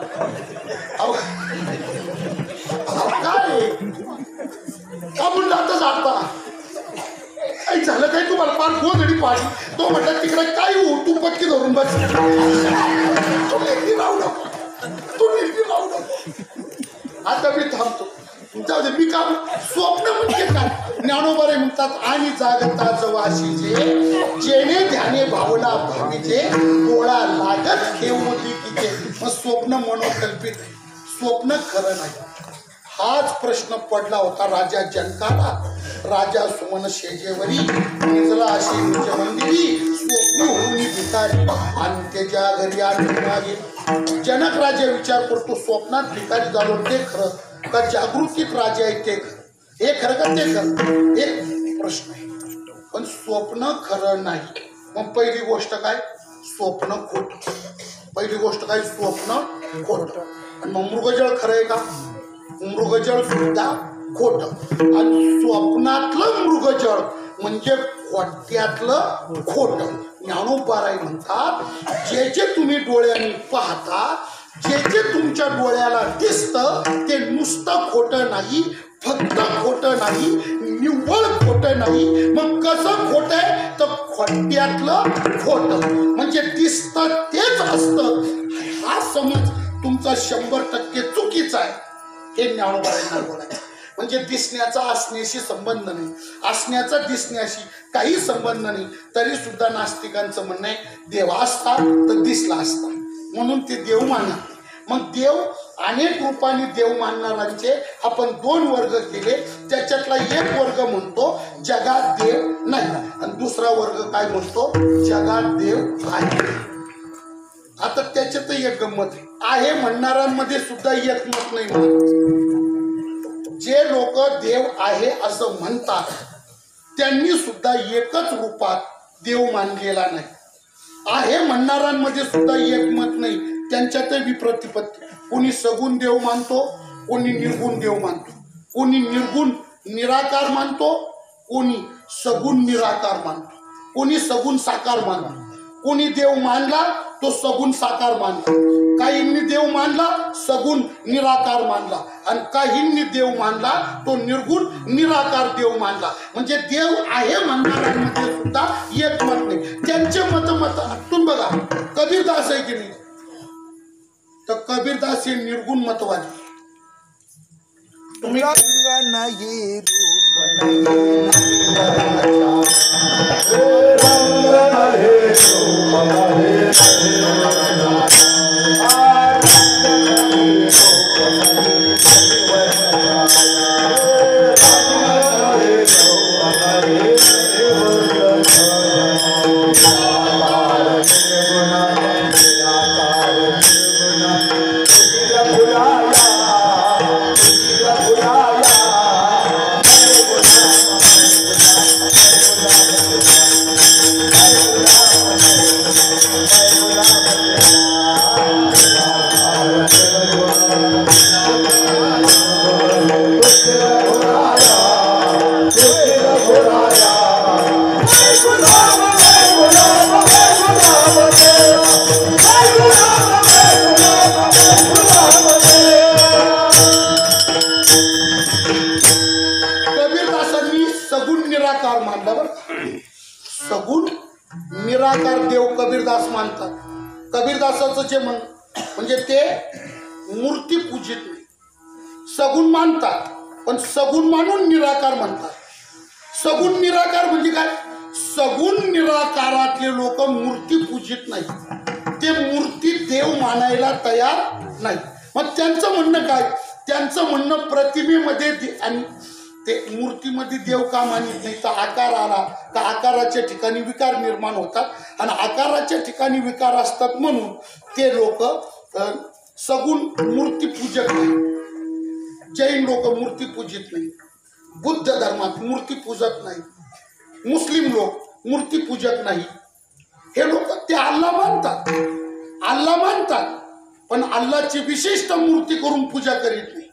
A: काय आपण जाता जाता काही झालं काय तुम्हाला, फार गोधडी पाडली. तो म्हटलं तिकडे काय हो, तू पटकी धरून बस, तू निर्णी लावू नको, तू निर्णी लावू नको. आता मी थांबतो, जाऊ दे, मी काम स्वप्न म्हणजे काय. ज्ञानोबा रे म्हणतात, आणि जागता जवाशीचे जेणे ध्याने भावला भावीचे डोळा लागत खेवती तिचे. मग स्वप्न मनोकल्पित आहे, स्वप्न खरं नाही. हाच प्रश्न पडला होता राजा जनकाला. राजा सुमन शेजेवरी निजला अशी निज मंदिरी स्वप्न होऊन भिकारी आणि त्याच्या घरी आली. जनक राजा विचार करतो स्वप्नात भिकारी झालो ते खरं का जागृतीत राजा आहे ते खरं, हे खरं का ते खरं, एक प्रश्न आहे. पण स्वप्न खरं नाही. मग पहिली गोष्ट काय, स्वप्न खोट. पहिली गोष्ट काय, स्वप्न खोट. आणि मग मृगजळ खरं आहे का, मृगजळ सुद्धा खोट. आणि स्वप्नातलं मृगजळ म्हणजे खोट्यातलं खोट. ज्ञानोबाराय म्हणतात जे जे तुम्ही डोळ्यांनी पाहता, जे जे तुमच्या डोळ्याला दिसतं ते नुसतं खोटं नाही, फक्त खोटं नाही, निव्वळ खोटं नाही. मग कसं खोट आहे तर खोट्यातलं खोटं म्हणजे दिसतं तेच असतं. हा समज तुमचा 100% चुकीचा आहे. हे ज्ञानोबारायांना बोलायचं. म्हणजे दिसण्याचा असण्याशी संबंध नाही, असण्याचा दिसण्याशी काही संबंध नाही. तरी सुद्धा नास्तिकांचं म्हणणं आहे देव असता तर दिसला असता, म्हणून ते देव मानणार. मग देव अनेक रूपाने देव मानणाऱ्यांचे आपण 2 वर्ग केले. त्याच्यातला एक वर्ग म्हणतो जगात देव नाही, आणि दुसरा वर्ग काय म्हणतो जगात देव आहे. आता त्याच्यात एक गंमत आहे, म्हणणाऱ्यांमध्ये सुद्धा एक मत नाही म्हणत. जे लोक देव आहे असं म्हणतात त्यांनी सुद्धा एकच रूपात देव मानलेला नाही. आहे म्हणणाऱ्यांमध्ये सुद्धा एक मत नाही, त्यांच्यातही प्रतिपत्ती. कोणी सगुण देव मानतो, कोणी निर्गुण देव मानतो, कोणी निर्गुण निराकार मानतो, कोणी सगुण निराकार मानतो, कोणी सगुण साकार मानतो. कोणी देव मानला तो सगुण साकार मानला, काहींनी देव मानला सगुण निराकार मानला, आणि काहींनी देव मानला तो निर्गुण निराकार देव मानला. म्हणजे देव आहे म्हणणाऱ्यांमध्ये सुद्धा एक मत नाही. त्यांचे मत तुम्ही बघा, कबीरदास आहे की नाही, तर कबीरदास हे निर्गुण मतवादी. तुम्ही
B: नाही
A: सगुण निराकार देव कबीरदास मानतात. कबीरदासाचं जे म्हणजे ते मूर्ती पूजित नाही, सगुण मानतात पण सगुण मानून निराकार म्हणतात. सगुण निराकार म्हणजे काय, सगुण निराकारातले लोक मूर्ती पूजित नाही, ते मूर्ती देव मानायला तयार नाही. मग त्यांचं म्हणणं काय, त्यांचं म्हणणं प्रतिमेमध्ये आणि ते मूर्तीमध्ये देव का मानित नाही, तर आकार आला का आकाराच्या ठिकाणी विकार निर्माण होतात आणि आकाराच्या ठिकाणी विकार असतात म्हणून ते लोक सगुण मूर्ती पूजक नाही. जैन लोक मूर्ती पूजित नाही, बुद्ध धर्मात मूर्ती पूजत नाही, मुस्लिम लोक मूर्ती पूजक नाही. हे लोक ते अल्लाह मानतात, अल्लाह मानतात पण अल्लाची विशिष्ट मूर्ती करून पूजा करीत नाही.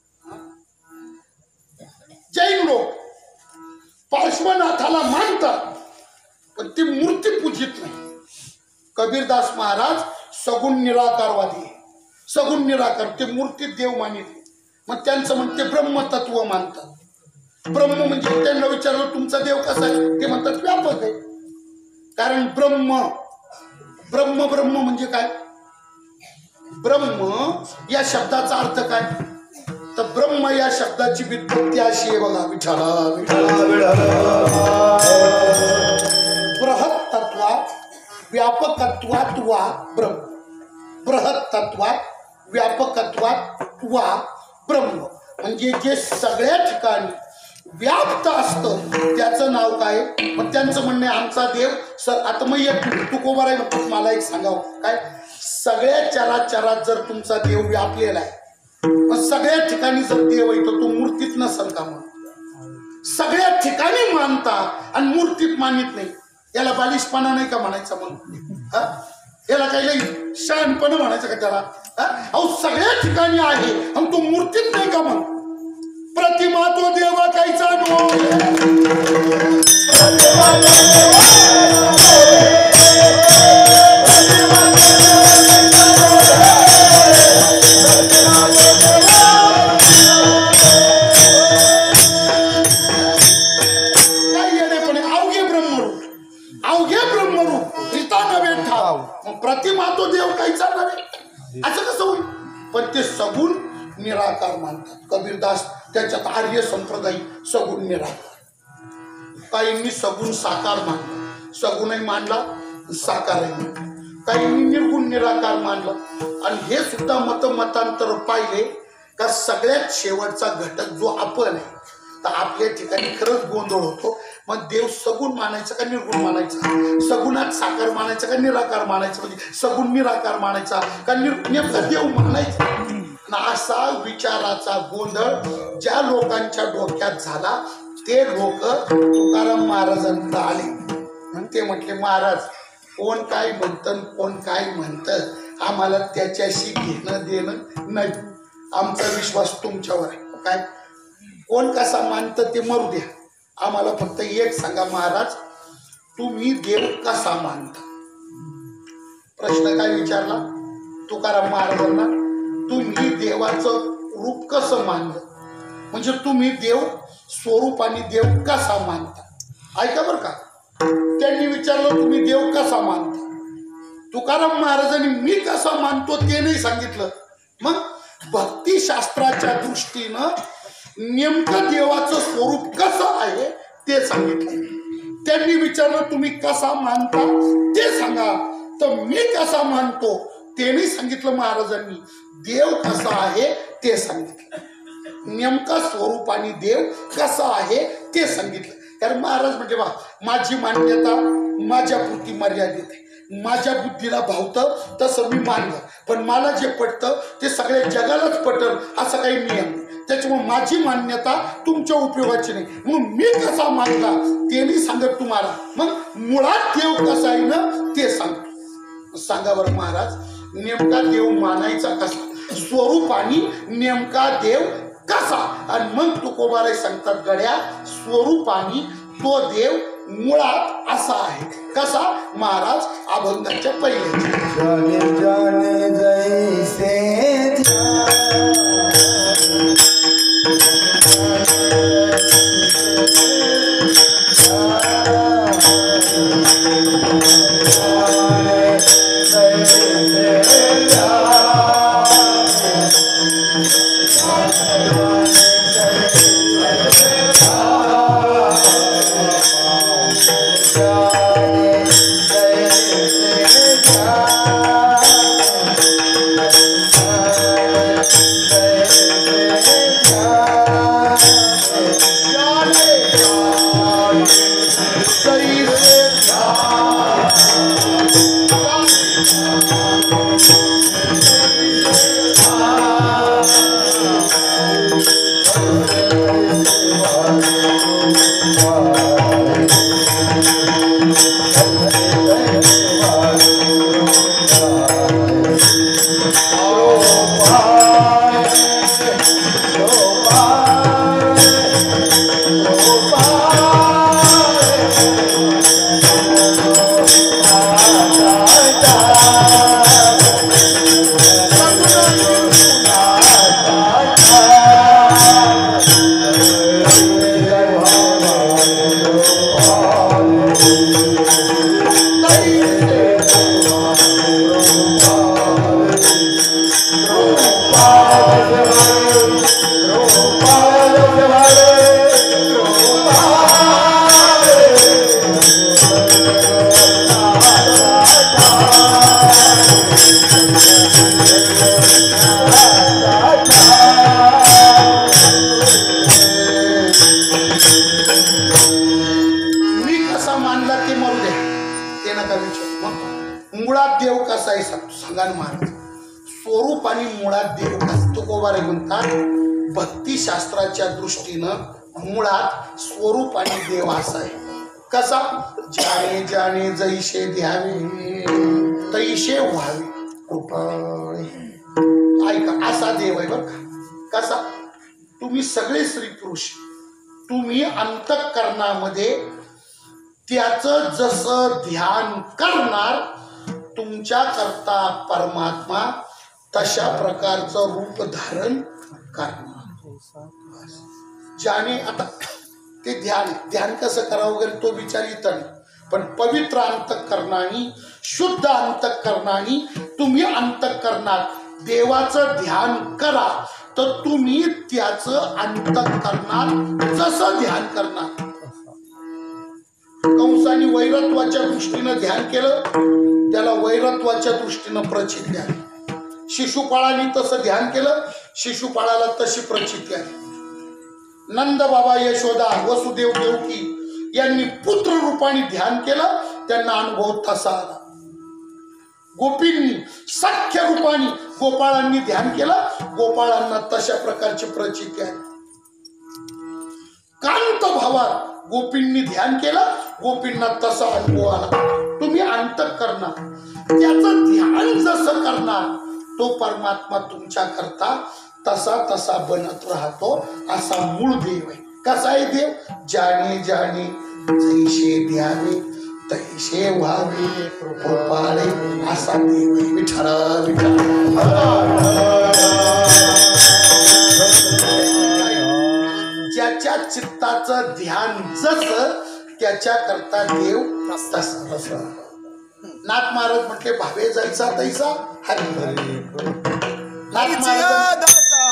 A: जैन लोक पार्श्वनाथाला मानतात पण ती मूर्ती पूजित नाही. कबीरदास महाराज सगुण निराकारवादी आहे, सगुण निराकार, ते मूर्ती देव मानित. मग त्यांचं म्हणते ब्रह्मतत्व मानतात. ब्रह्म म्हणजे त्यांना विचारलं तुमचा देव कसा आहे, ते म्हणतात व्यापक आहे. कारण ब्रह्म ब्रह्म ब्रह्म म्हणजे काय, ब्रह्म या शब्दाचा अर्थ काय, तर ब्रह्म या शब्दाची व्युत्पत्ती अशी आहे बघा, विठ्ठला विठ्ठला. बृहत तत्वात व्यापकत्वात वा ब्रह्म, बृहत्तत्वात व्यापकत्वात वा ब्रह्म, म्हणजे जे सगळ्या ठिकाणी व्याप्त असतं त्याचं नाव काय. मग त्यांचं म्हणणं आहे आमचा देव आता मग एक तू कोबार आहे म्हणतो, मला एक सांगावं काय, सगळ्या चराचरात जर तुमचा देव व्यापलेला आहे, मग सगळ्या ठिकाणी जर देव आहे तर तो मूर्तीत नसेल का. मग सगळ्या ठिकाणी मानता आणि मूर्तीत मानित नाही, याला बालिशपणा नाही का म्हणायचा. मग याला काही लई शहाणपणा म्हणायचं का त्याला. अहो सगळ्या ठिकाणी आहे आणि तो मूर्तीत नाही का. मग प्रतिमा तो देवा कायचा प्रतिमा तो देव काहीचा नव्हे असं कसं होईल. पण ते सगुण निराकार मानतात. कबीरदास त्याच्यात आर्य संप्रदाय सगुण निराकार, काहींनी सगुण साकार मानला, सगुणही मानला साकारही मानला, काहींनी निर्गुण निराकार मानलं. आणि हे सुद्धा मतांतर पाहिले का सगळ्यात शेवटचा घटक जो आपण आहे, तर आपल्या ठिकाणी खरंच गोंधळ होतो. मग देव सगुण मानायचा का निर्गुण मानायचा, सगुणात साकार मानायचा का निराकार मानायचा, म्हणजे सगुण निराकार मानायचा का नेमका देव मानायचा. असा विचाराचा गोंधळ ज्या लोकांच्या डोक्यात झाला ते लोक तुकाराम महाराजांकडे आले आणि ते म्हटले, महाराज कोण काय म्हणतं कोण काय म्हणतं, आम्हाला त्याच्याशी घेणं देणं नाही, आमचा विश्वास तुमच्यावर आहे. काय कोण कसा मानतं ते मरू द्या, आम्हाला फक्त एक सांगा महाराज, तुम्ही देव कसा मानता. प्रश्न काय विचारला तुकाराम महाराजांना, तुम्ही देवाचं रूप कसं मानलं, म्हणजे तुम्ही देव स्वरूपाने देव कसा मानता. ऐका बरं का, त्यांनी विचारलं तुम्ही देव कसा मानता. तुकाराम महाराजांनी मी कसा मानतो ते नाही सांगितलं. मग भक्तिशास्त्राच्या दृष्टीनं नेमकं देवाचं स्वरूप कसं आहे ते सांगितलं. त्यांनी विचारलं तुम्ही कसा मानता ते सांगा, तर मी कसा मानतो ते नाही सांगितलं महाराजांनी, देव कसा आहे ते सांगितलं. नेमका स्वरूपाने देव कसा आहे ते सांगितलं. कारण महाराज म्हणजे वा माझी मान्यता माझ्या पुरती मर्यादित आहे, माझ्या बुद्धीला भावतं तसं मी मानलं, पण मला जे पटतं ते सगळ्या जगालाच पटल असं काही नियम नाही. त्याच्यामुळे माझी मान्यता तुमच्या उपयोगाची नाही. मग मी कसा मानला ते नाही सांगत तुम्हाला, मग मुळात देव कसा आहे ना ते सांगतो. सांगा बरं महाराज, नेमका देव मानायचा कसा, स्वरूपाने नेमका देव कसा. आणि मग तुकोबाराय सांगतात, गड्या स्वरूपाने तो देव मुळात असा आहे. कसा महाराज, अभंगाच्या पहिले
B: जाने जाने जैसे
A: ते नका विचार. मग मुळात देव कसा आहे सांगा ना महाराज. स्वरूप आणि मुळात देव कसा. तुकोबारे म्हणतात भक्तिशास्त्राच्या दृष्टीनं मुळात स्वरूप आणि देव असा आहे. कसा. जाणे जाणे जैसे द्यावे तैसे व्हावे. ऐका असा देव आहे बरं का. कसा. तुम्ही सगळे स्त्री पुरुष तुम्ही अंतःकरणामध्ये त्याचं जसं ध्यान करणार तुमच्या करता परमात्मा तशा प्रकारचं रूप धारण करणार. ज्याने आता ते ध्यान कसं करावं वगैरे तो विचार येत नाही. पण पवित्र अंतःकरणाने शुद्ध अंतःकरणाने तुम्ही अंतःकरणात देवाचं ध्यान करा तर तुम्ही त्याचं अंतःकरणात जसं ध्यान करणार. कंसाने वैरत्वाच्या दृष्टीनं ध्यान केलं त्याला वैरत्वाच्या दृष्टीनं प्रचिती आली. शिशुपाळाने तसं ध्यान केलं शिशुपाळाला तशी प्रचिती आली. नंद बाबा यशोदा वसुदेव देवकी यांनी पुत्र रूपाने ध्यान केलं त्यांना अनुभव तसा आला. गोपींनी सख्य रूपाने गोपाळांनी ध्यान केलं गोपाळांना तशा प्रकारची प्रचिती आली. कांत भावात गोपींनी ध्यान केलं गोपींना तसा अनुभव आला. तुम्ही अंतःकरणात त्याचं ध्यान जसं करणार तो परमात्मा तुमच्या करता तसा तसा बनत राहतो. असा मूळ देव आहे. कसा आहे देव. जाणे जाणे जैसे द्यावे तैसे व्हावे कृपाळे असा देव आहे. विठ्ठल ज्याच्या चित्ताचं ध्यान जसं त्याच्या करता देव तसा. नाथ महाराज म्हटले भावे जायचा तैसा हरी. नाथ महाराज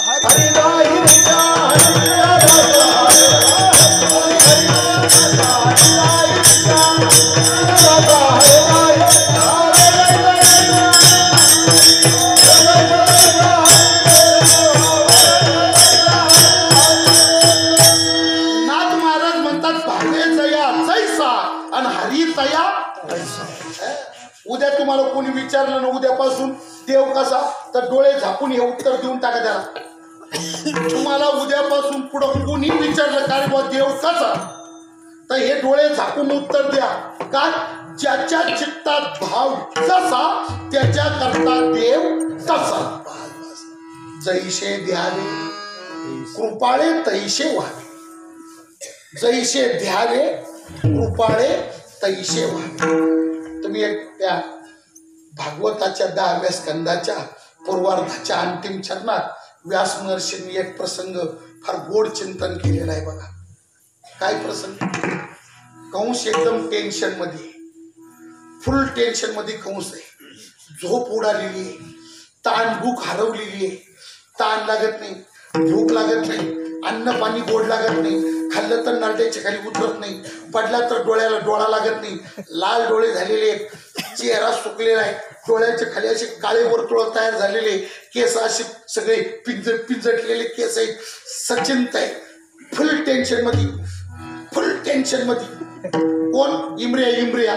A: म्हणतात भावे जया जैसा आणि हरी तया तैसा. उद्या तुम्हाला कोणी विचारलं ना उद्यापासून देव कसा तर डोळे झाकून हे उत्तर देऊन टाका त्याला. तुम्हाला उद्यापासून पुढं कोणी विचारलं काय बा देव कसा तर हे डोळे झाकून उत्तर द्या. काय. ज्याच्या चित्तात भाव जसा त्याच्या करता देव तसा. जैसे द्यावे कृपाळे तैसे व्हावे. जैसे द्यावे कृपाळे तैसे व्हावे. तुम्ही एक त्या भागवताच्या 10व्या स्कंदाच्या पूर्वार्धाच्या अंतिम चरणात व्यास महर्षींनी एक प्रसंग फार गोड चिंतन केलेला आहे बघा. काय प्रसंग. कंस एकदम टेन्शन मध्ये फुल टेन्शन मध्ये कंस आहे. झोप उडालेली आहे. ताण भूक हरवलेली आहे. ताण लागत नाही भूक लागत नाही अन्न पाणी गोड लागत नाही. खाल्लं तर नरड्याच्या खाली उतरत नाही. पडला तर डोळ्याला डोळा लागत नाही. लाल डोळे झालेले चेहरा सुकलेला आहे. डोळ्याच्या खाली असे काळे वर्तुळ तयार झालेले केस असे सगळे पिंजटलेले केस आहेत. सचिंत आहे. फुल टेन्शन मध्ये फुल टेन्शन मध्ये. कोण. इमऱ्या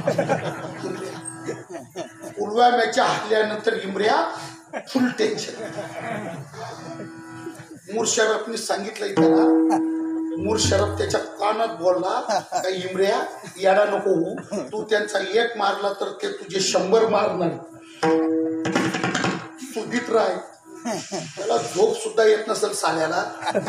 A: पुलवाम्याच्या हल्ल्यानंतर इमऱ्या फुल टेन्शन. मूर्शरफने सांगितलंय त्याला. मूर्शरफ त्याच्या कानात बोलला का इमऱ्या याडा नको होऊ. तू त्यांचा एक मारला तर ते तुझे 100 मारणार. सुधीत राय त्याला झोप सुद्धा येत नसेल साल्याला.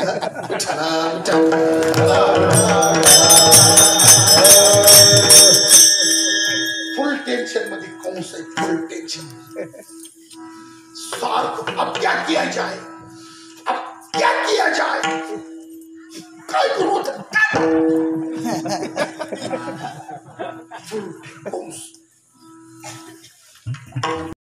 A: फुल टेन्शन मध्ये कंस आहे. Full tension. सारखं अब क्या किया जाए अब क्या किया जाए काय करू होतं.